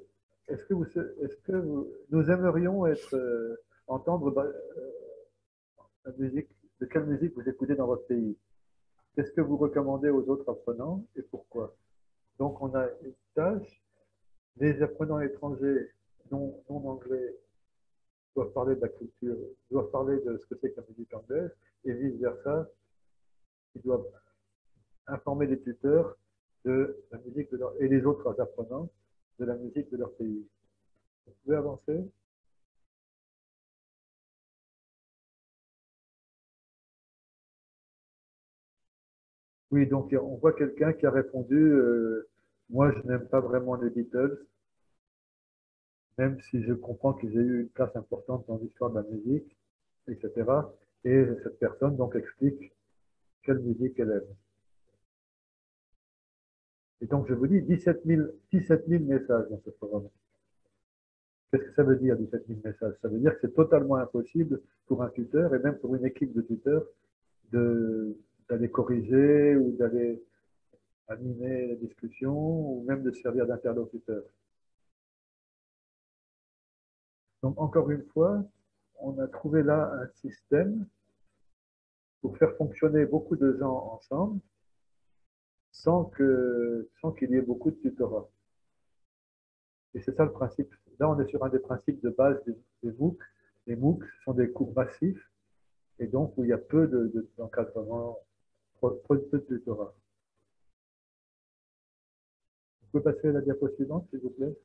[SPEAKER 1] nous aimerions entendre la musique, de quelle musique vous écoutez dans votre pays? Qu'est-ce que vous recommandez aux autres apprenants et pourquoi? Donc, on a une tâche. Les apprenants étrangers non anglais doivent parler de la culture, doivent parler de ce que c'est que la musique anglaise, et vice-versa, ils doivent informer les tuteurs de la musique et les autres apprenants de la musique de leur pays. Vous pouvez avancer? Oui, donc on voit quelqu'un qui a répondu moi, je n'aime pas vraiment les Beatles, même si je comprends qu'ils aient eu une place importante dans l'histoire de la musique. etc. Et cette personne donc explique quelle musique elle aime. Et donc je vous dis 17 000 messages dans ce forum. Qu'est-ce que ça veut dire 17 000 messages? Ça veut dire que c'est totalement impossible pour un tuteur et même pour une équipe de tuteurs d'aller corriger ou d'aller animer la discussion ou même de servir d'interlocuteur. Donc encore une fois, on a trouvé là un système pour faire fonctionner beaucoup de gens ensemble sans qu'il y ait beaucoup de tutorat. Et c'est ça le principe. Là, on est sur un des principes de base des MOOC. Les MOOC sont des cours massifs et donc où il y a peu d'encadrement, peu de tutorat. Vous pouvez passer à la diapo suivante, s'il vous plaît.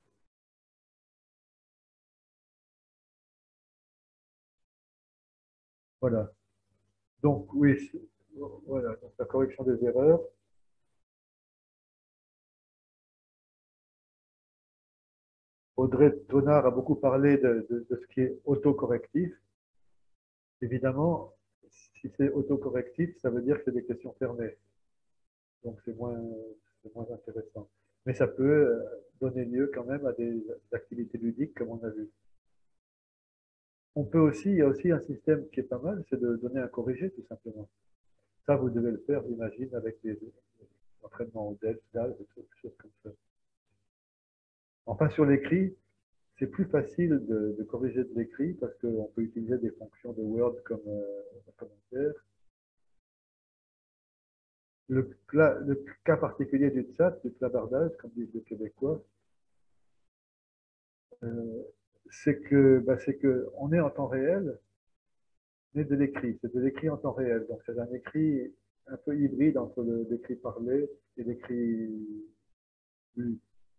[SPEAKER 1] Voilà. Donc, oui, voilà, donc la correction des erreurs. Audrey Tonard a beaucoup parlé de ce qui est autocorrectif. Évidemment, si c'est autocorrectif, ça veut dire que c'est des questions fermées. Donc, c'est moins intéressant. Mais ça peut donner lieu quand même à des activités ludiques, comme on a vu. On peut aussi, il y a aussi un système qui est pas mal, c'est de donner un corrigé, tout simplement. Ça, vous devez le faire, j'imagine, avec les entraînements au DELF, DAL, des choses comme ça. Enfin, sur l'écrit, c'est plus facile de corriger de l'écrit parce qu'on peut utiliser des fonctions de Word comme commentaire. Le cas particulier du chat, du clavardage, comme disent les Québécois, c'est que on est en temps réel, mais de l'écrit. C'est de l'écrit en temps réel. Donc, c'est un écrit un peu hybride entre l'écrit parlé et l'écrit lu.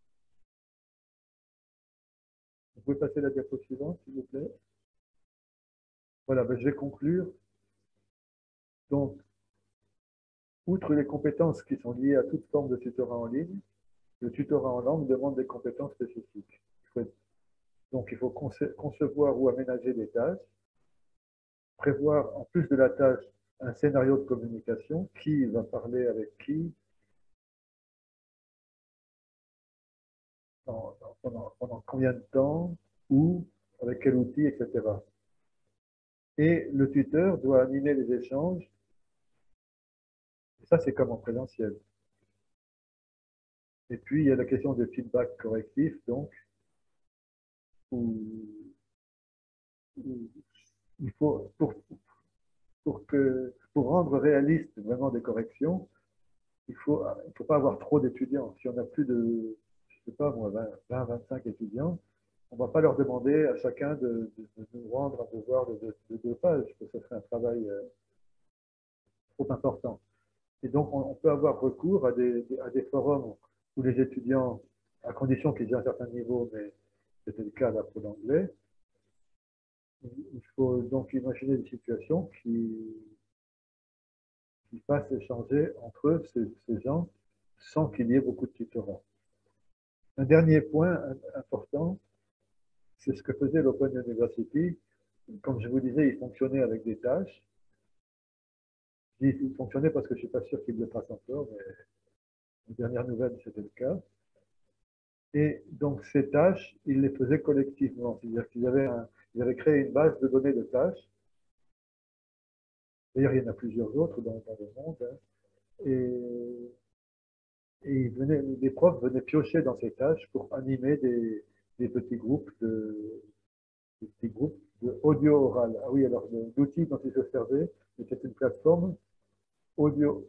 [SPEAKER 1] Vous pouvez passer la diapo suivante, s'il vous plaît. Voilà, je vais conclure. Donc, outre les compétences qui sont liées à toute forme de tutorat en ligne, le tutorat en langue demande des compétences spécifiques. Donc, il faut concevoir ou aménager des tâches, prévoir en plus de la tâche un scénario de communication, qui va parler avec qui, pendant combien de temps, où, avec quel outil, etc. Et le tuteur doit animer les échanges. Et ça, c'est comme en présentiel. Et puis, il y a la question de feedback correctif, donc, où il faut, pour rendre réaliste vraiment des corrections, il ne faut pas avoir trop d'étudiants. Si on a plus de, je sais pas moi, 20, 25 étudiants, on ne va pas leur demander à chacun de nous rendre un devoir de 2 pages, parce que ce serait un travail trop important. Et donc, on peut avoir recours à des forums où les étudiants, à condition qu'ils aient un certain niveau, mais c'était le cas là pour l'anglais, il faut donc imaginer des situations qui fassent échanger entre eux ces gens sans qu'il y ait beaucoup de tutorat. Un dernier point important, c'est ce que faisait l'Open University. Comme je vous disais, il fonctionnait avec des tâches. Je dis il fonctionnait parce que je ne suis pas sûr qu'il le fasse encore, mais les dernières nouvelles, c'était le cas. Et donc, ces tâches, ils les faisaient collectivement. C'est-à-dire qu'ils avaient créé une base de données de tâches. D'ailleurs, il y en a plusieurs autres dans le monde. Hein. Et les profs venaient piocher dans ces tâches pour animer des petits groupes de audio oral. Ah oui, alors l'outil dont ils se servaient, c'était une plateforme audio,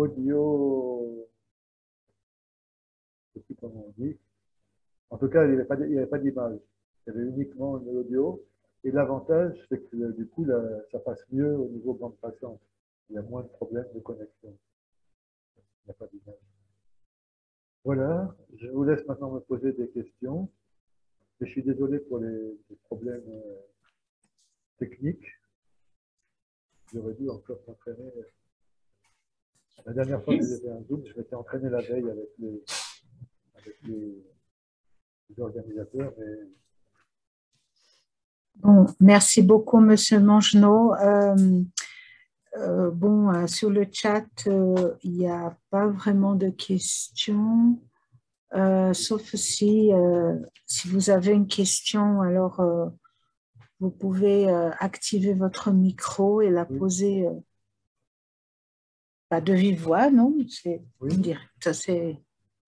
[SPEAKER 1] je ne sais plus comment on dit. En tout cas, il n'y avait pas d'image. Il y avait uniquement l'audio. Et l'avantage, c'est que du coup, ça passe mieux au niveau bande passante. Il y a moins de problèmes de connexion. Il n'y a pas d'image. Voilà, je vous laisse maintenant me poser des questions. Et je suis désolé pour les problèmes techniques. J'aurais dû encore m'entraîner. La dernière fois que j'ai fait un Zoom, je m'étais entraîné la veille avec les organisateurs, mais
[SPEAKER 3] Bon, merci beaucoup, Monsieur Mangenot. Sur le chat, il n'y a pas vraiment de questions, sauf si vous avez une question, alors vous pouvez activer votre micro et la poser de vive voix, non? C'est en direct, c'est...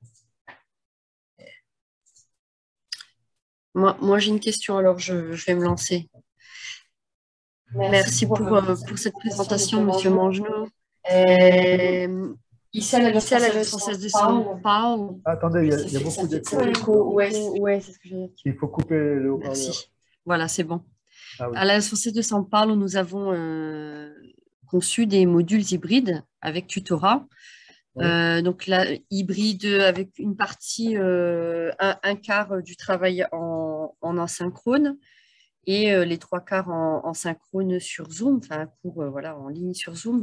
[SPEAKER 2] Moi j'ai une question, alors je vais me lancer. Merci pour cette présentation, Monsieur Mangenot. Ici, à l'Alliance française de São Paulo.
[SPEAKER 1] Attendez, il y a beaucoup d'écho.
[SPEAKER 2] Ouais, c'est ce que j'ai dit.
[SPEAKER 1] Il faut couper le haut-parleur.
[SPEAKER 2] Merci. Voilà, c'est bon.
[SPEAKER 1] Ah oui.
[SPEAKER 2] À l'Alliance française de São Paulo, nous avons conçu des modules hybrides avec tutorat.
[SPEAKER 1] Oui.
[SPEAKER 2] Donc là, hybride avec une partie, un quart du travail en asynchrone et les 3 quarts en synchrone sur Zoom, enfin un cours voilà, en ligne sur Zoom.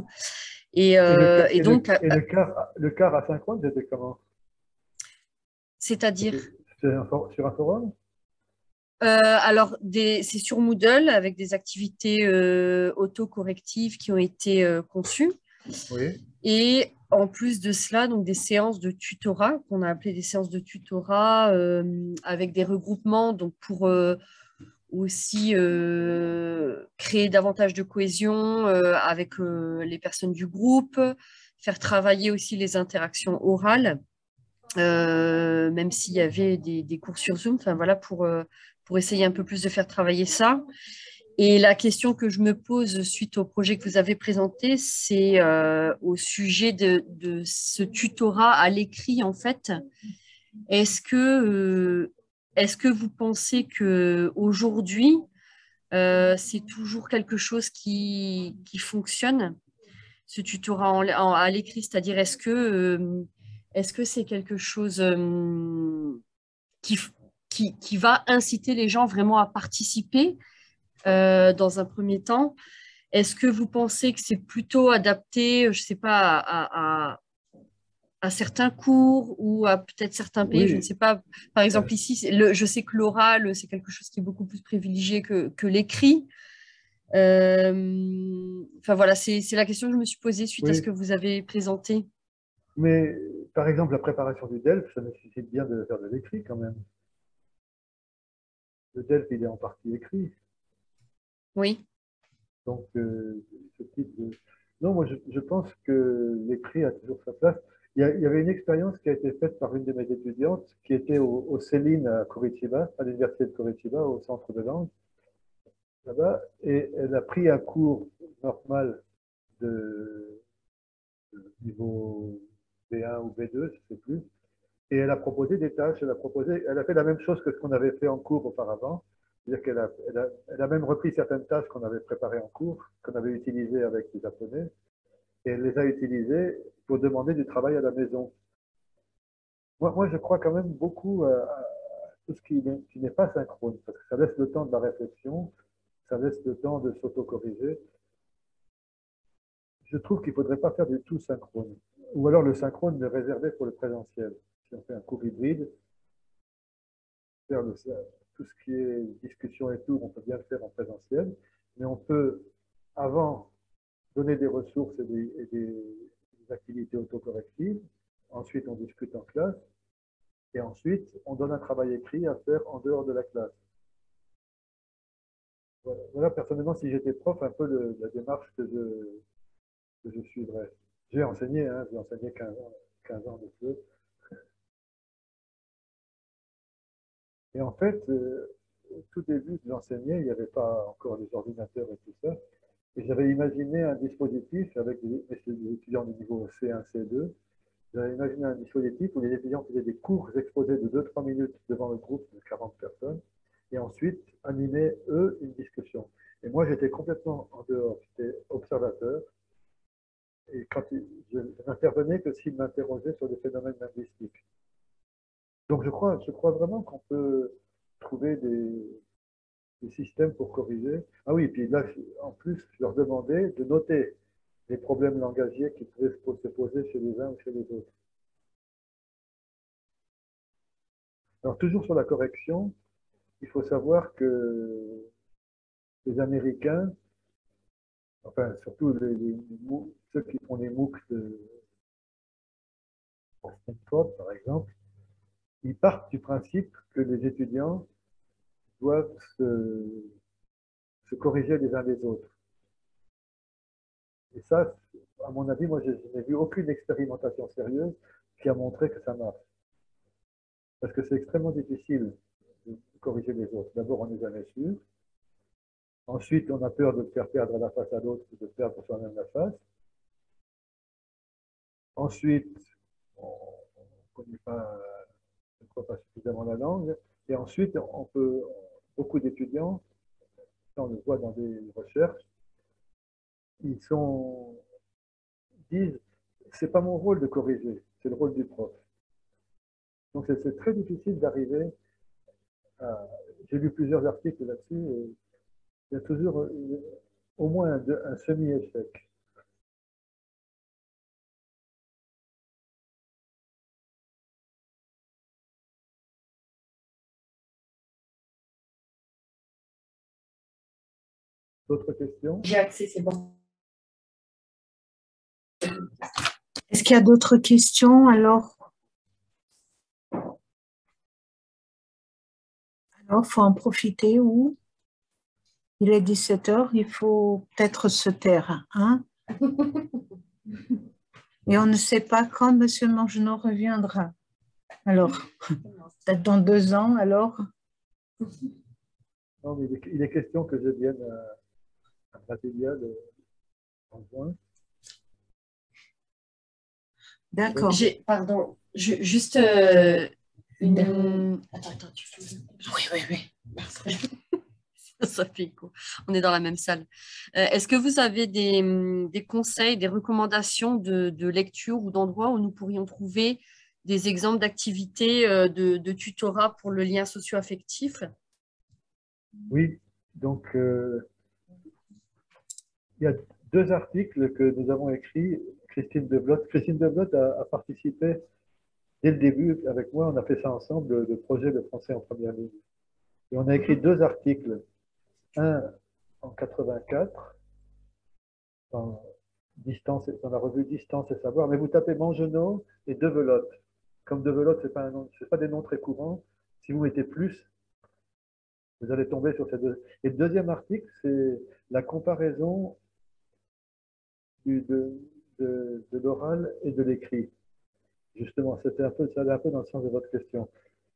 [SPEAKER 1] Le quart asynchrone, c'était comment?
[SPEAKER 2] C'est-à-dire
[SPEAKER 1] sur un forum?
[SPEAKER 2] alors, c'est sur Moodle avec des activités autocorrectives qui ont été conçues.
[SPEAKER 1] Oui.
[SPEAKER 2] Et en plus de cela, donc des séances de tutorat, qu'on a appelées des séances de tutorat avec des regroupements donc pour aussi créer davantage de cohésion avec les personnes du groupe, faire travailler aussi les interactions orales, même s'il y avait des cours sur Zoom, enfin voilà, pour essayer un peu plus de faire travailler ça. Et la question que je me pose suite au projet que vous avez présenté, c'est au sujet de ce tutorat à l'écrit, en fait. Est-ce que vous pensez qu'aujourd'hui, c'est toujours quelque chose qui fonctionne, ce tutorat à l'écrit? C'est-à-dire, est-ce que c'est quelque chose qui, qui va inciter les gens vraiment à participer dans un premier temps? Est-ce que vous pensez que c'est plutôt adapté, je ne sais pas, à certains cours ou à peut-être certains pays,
[SPEAKER 1] Oui.
[SPEAKER 2] je ne sais pas. Par exemple, ici, je sais que l'oral, c'est quelque chose qui est beaucoup plus privilégié que l'écrit. Enfin voilà, c'est la question que je me suis posée suite à ce que vous avez présenté.
[SPEAKER 1] Mais par exemple, la préparation du DELF, ça nécessite bien de faire de l'écrit quand même. Le DELF, il est en partie écrit.
[SPEAKER 2] Oui.
[SPEAKER 1] Donc, ce type de... Non, moi, je pense que l'écrit a toujours sa place. Il y avait une expérience qui a été faite par une de mes étudiantes qui était au Céline à Curitiba, à l'université de Curitiba, au centre de langue, là-bas, et elle a pris un cours normal de niveau B1 ou B2, je ne sais plus, et elle a proposé des tâches, elle a fait la même chose que ce qu'on avait fait en cours auparavant, c'est-à-dire qu'elle a même repris certaines tâches qu'on avait préparées en cours, qu'on avait utilisées avec les Japonais, et elle les a utilisées pour demander du travail à la maison. Moi je crois quand même beaucoup à tout ce qui n'est pas synchrone, parce que ça laisse le temps de la réflexion, ça laisse le temps de s'autocorriger. Je trouve qu'il ne faudrait pas faire du tout synchrone. Ou alors le synchrone est réservé pour le présentiel. Si on fait un cours hybride, faire tout ce qui est discussion et tout, on peut bien le faire en présentiel, mais on peut, avant, donner des ressources et des activités autocorrectives. Ensuite, on discute en classe. Et ensuite, on donne un travail écrit à faire en dehors de la classe. Voilà personnellement, si j'étais prof, un peu la démarche que je suivrais. J'ai enseigné 15 ans de plus. Et en fait, au tout début de l'enseigner, il n'y avait pas encore les ordinateurs et tout ça. Et j'avais imaginé un dispositif avec des étudiants du niveau C1, C2. J'avais imaginé un dispositif où les étudiants faisaient des courts exposés de 2-3 minutes devant le groupe de 40 personnes et ensuite animaient, eux, une discussion. Et moi, j'étais complètement en dehors, j'étais observateur. Et quand je n'intervenais que s'ils m'interrogeaient sur des phénomènes linguistiques. Donc, je crois vraiment qu'on peut trouver des systèmes pour corriger. Ah oui, et puis là, en plus, je leur demandais de noter les problèmes langagiers qui pouvaient se poser chez les uns ou chez les autres. Alors, toujours sur la correction, il faut savoir que les Américains, enfin surtout ceux qui font les MOOC de Stanford, par exemple, ils partent du principe que les étudiants doivent se corriger les uns les autres. Et ça, à mon avis, moi, je n'ai vu aucune expérimentation sérieuse qui a montré que ça marche. Parce que c'est extrêmement difficile de corriger les autres. D'abord, on n'est jamais sûr. Ensuite, on a peur de faire perdre la face à l'autre ou de perdre soi-même la face. Ensuite, on ne connaît pas, je ne crois pas suffisamment la langue. Et ensuite, beaucoup d'étudiants, on le voit dans des recherches, ils disent, c'est pas mon rôle de corriger, c'est le rôle du prof. Donc c'est très difficile d'arriver à... J'ai lu plusieurs articles là-dessus, et il y a toujours au moins un semi-échec. D'autres questions?
[SPEAKER 2] J'ai accès, c'est bon.
[SPEAKER 3] Est-ce qu'il y a d'autres questions? Alors, il faut en profiter où il est 17 h, il faut peut-être se taire. Hein? Et on ne sait pas quand M. Mangenot reviendra. Alors, peut-être dans 2 ans, alors?
[SPEAKER 1] Non, mais il est question que je vienne à Brasilia en juin.
[SPEAKER 3] D'accord.
[SPEAKER 2] Pardon, juste une... Attends, tu fais...
[SPEAKER 3] Oui.
[SPEAKER 2] Ça fait écho. On est dans la même salle. Est-ce que vous avez des conseils, des recommandations de lecture ou d'endroits où nous pourrions trouver des exemples d'activités de tutorat pour le lien socio-affectif?
[SPEAKER 1] Oui, donc il y a 2 articles que nous avons écrits, Christine Deblot. Christine Deblot a participé dès le début avec moi, on a fait ça ensemble, le projet de français en première ligne. Et on a écrit 2 articles, un en 84, dans la revue Distance et Savoir, mais vous tapez Mangenot et Develotte. Comme Develotte, ce n'est pas des noms très courants. Si vous mettez plus, vous allez tomber sur ces 2. Et le deuxième article, c'est la comparaison de l'oral et de l'écrit. Justement, ça allait un peu dans le sens de votre question.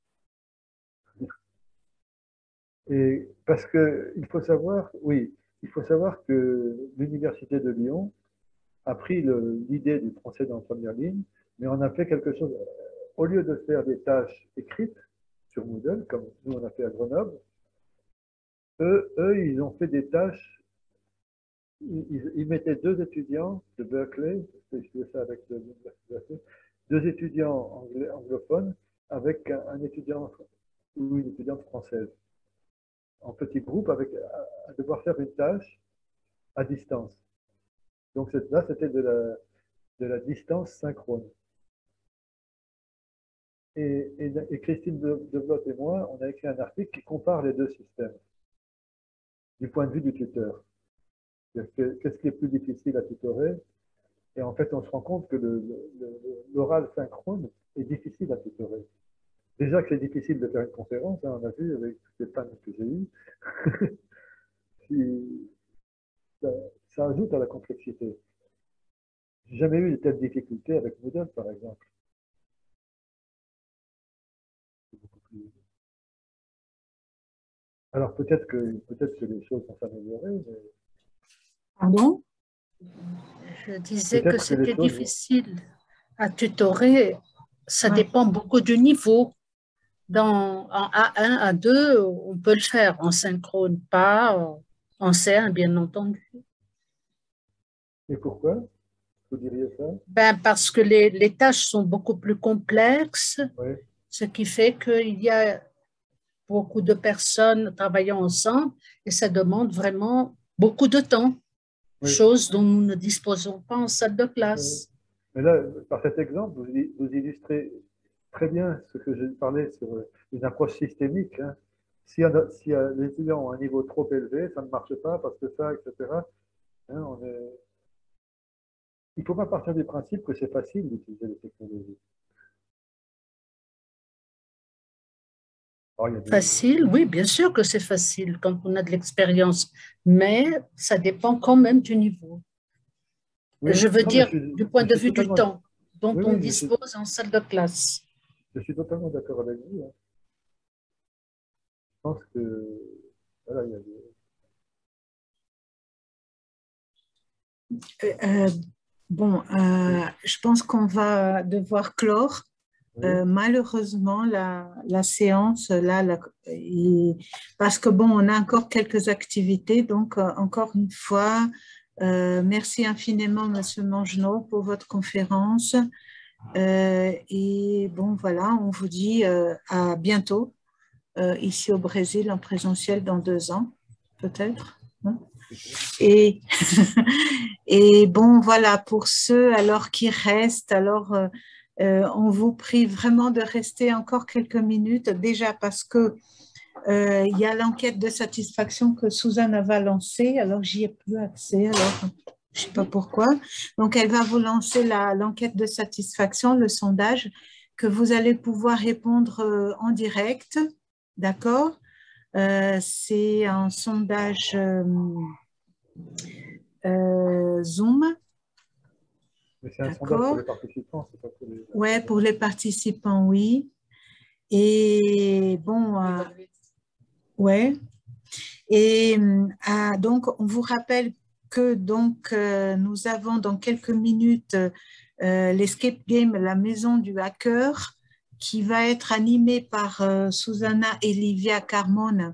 [SPEAKER 1] Et parce qu'il faut savoir, il faut savoir que l'Université de Lyon a pris l'idée du français dans la première ligne, mais on a fait quelque chose. Au lieu de faire des tâches écrites sur Moodle, comme nous on a fait à Grenoble, eux ils ont fait des tâches. Ils mettaient 2 étudiants de Berkeley, je fais ça avec l'université, 2 étudiants anglophones avec un étudiant ou une étudiante française, en petit groupe, à devoir faire une tâche à distance. Donc là, c'était de la distance synchrone. Et Christine Deblot et moi, on a écrit un article qui compare les 2 systèmes du point de vue du tuteur. Qu'est-ce qui est plus difficile à tutorer? Et en fait, on se rend compte que l'oral synchrone est difficile à tutorer. Déjà que c'est difficile de faire une conférence, hein, on a vu avec toutes les pannes que j'ai eues, ça ajoute à la complexité. J'ai jamais eu de telles difficultés avec Moodle, par exemple. Alors peut-être que les choses vont s'améliorer, mais...
[SPEAKER 3] Pardon? Je disais que c'était difficile à tutorer. Ça dépend beaucoup du niveau. En A1, A2, on peut le faire en synchrone, pas en C1, bien entendu.
[SPEAKER 1] Et pourquoi vous diriez ça?
[SPEAKER 3] Parce que les tâches sont beaucoup plus complexes,
[SPEAKER 1] oui.
[SPEAKER 3] Ce qui fait qu'il y a beaucoup de personnes travaillant ensemble et ça demande vraiment beaucoup de temps,
[SPEAKER 1] oui.
[SPEAKER 3] Chose dont nous ne disposons pas en salle de classe.
[SPEAKER 1] Oui. Mais là, par cet exemple, vous illustrez très bien ce que je parlais sur une approche systémique. Hein. si les étudiants ont un niveau trop élevé, ça ne marche pas parce que ça, etc. Hein, il ne faut pas partir du principe que c'est facile d'utiliser les technologies. Alors,
[SPEAKER 3] Facile, oui, bien sûr que c'est facile quand on a de l'expérience, mais ça dépend quand même du niveau.
[SPEAKER 1] Oui,
[SPEAKER 3] Je veux
[SPEAKER 1] non, mais
[SPEAKER 3] dire, du point
[SPEAKER 1] je
[SPEAKER 3] de
[SPEAKER 1] suis
[SPEAKER 3] vue du
[SPEAKER 1] totalement,
[SPEAKER 3] temps dont
[SPEAKER 1] oui,
[SPEAKER 3] on
[SPEAKER 1] oui,
[SPEAKER 3] dispose en salle de classe.
[SPEAKER 1] je suis totalement d'accord avec vous. Hein. Je pense que voilà, il y a
[SPEAKER 3] Euh, bon, je pense qu'on va devoir clore.
[SPEAKER 1] oui,
[SPEAKER 3] Malheureusement, la séance, là, parce que bon, on a encore quelques activités. Donc, encore une fois, merci infiniment, Monsieur Mangenot, pour votre conférence. Et bon, voilà, on vous dit à bientôt ici au Brésil en présentiel dans 2 ans, peut-être. Hein. Et, et bon, voilà, pour ceux alors qui restent, alors on vous prie vraiment de rester encore quelques minutes, déjà parce que il y a l'enquête de satisfaction que Suzanne va lancer, alors j'y ai plus accès, alors je ne sais pas pourquoi. Donc, elle va vous lancer l'enquête de satisfaction, le sondage, que vous allez pouvoir répondre en direct, d'accord? C'est un sondage Zoom.
[SPEAKER 1] mais c'est un sondage pour
[SPEAKER 3] D'accord.
[SPEAKER 1] les participants, c'est pas pour les.
[SPEAKER 3] Ouais, pour les participants, oui. Et bon, ouais. Et donc, on vous rappelle que donc nous avons dans quelques minutes l'escape game, la maison du hacker, qui va être animée par Susanna et Livia Carmona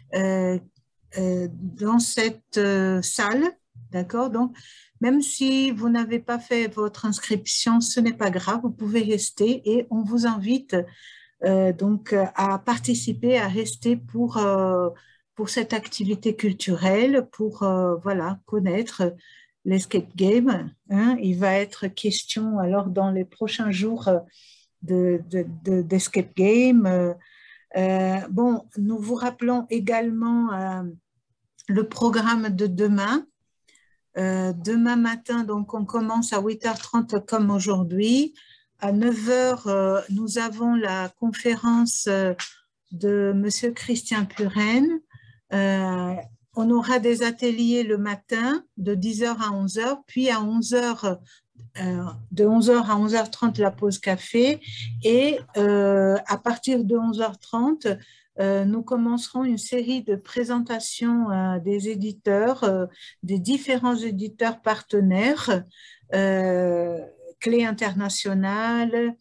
[SPEAKER 3] dans cette salle. D'accord? Donc, même si vous n'avez pas fait votre inscription, ce n'est pas grave, vous pouvez rester et on vous invite donc à participer, à rester pour cette activité culturelle, pour voilà, connaître l'escape game. Hein. Il va être question alors dans les prochains jours d'escape game. Bon, nous vous rappelons également le programme de demain. Demain matin, donc on commence à 8h30 comme aujourd'hui. À 9h, nous avons la conférence de Monsieur Christian Puren. On aura des ateliers le matin de 10h à 11h, puis à 11h, de 11h à 11h30 la pause café et à partir de 11h30, nous commencerons une série de présentations des éditeurs, des différents éditeurs partenaires, Clé Internationale,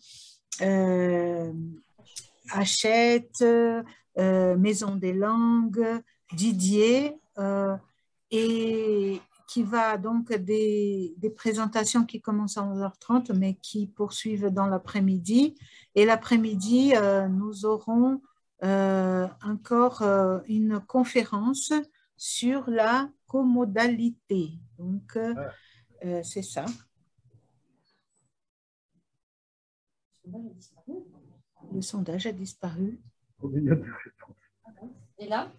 [SPEAKER 3] Hachette, Maison des Langues, Didier, et qui va donc des présentations qui commencent à 11h30, mais qui poursuivent dans l'après-midi. Et l'après-midi, nous aurons encore une conférence sur la comodalité. Donc, c'est ça. Le sondage a disparu.
[SPEAKER 1] Au milieu de réponse.
[SPEAKER 2] Et là?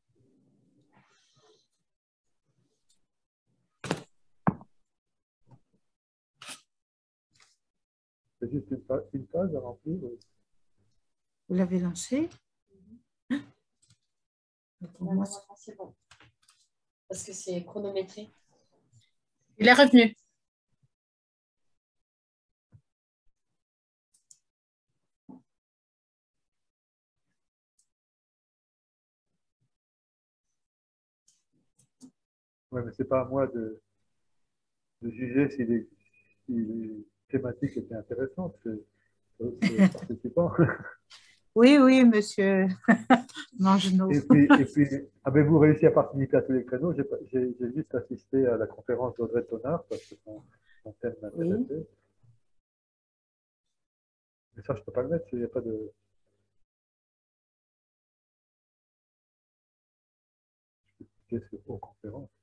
[SPEAKER 1] C'est juste une page à remplir.
[SPEAKER 3] Vous l'avez lancé?
[SPEAKER 2] Non, c'est bon. Parce que c'est chronométré.
[SPEAKER 3] Il est revenu.
[SPEAKER 1] Ouais, mais c'est pas à moi de juger si les thématiques étaient intéressantes. C'est aux participants.
[SPEAKER 3] Oui, oui, monsieur Mangenot.
[SPEAKER 1] Et puis, avez-vous réussi à participer à tous les créneaux? J'ai juste assisté à la conférence d'Audrey Tonard parce que son thème m'intéressait.
[SPEAKER 3] Oui.
[SPEAKER 1] Mais ça, je ne peux pas le mettre, il n'y a pas de. C'est aux conférences.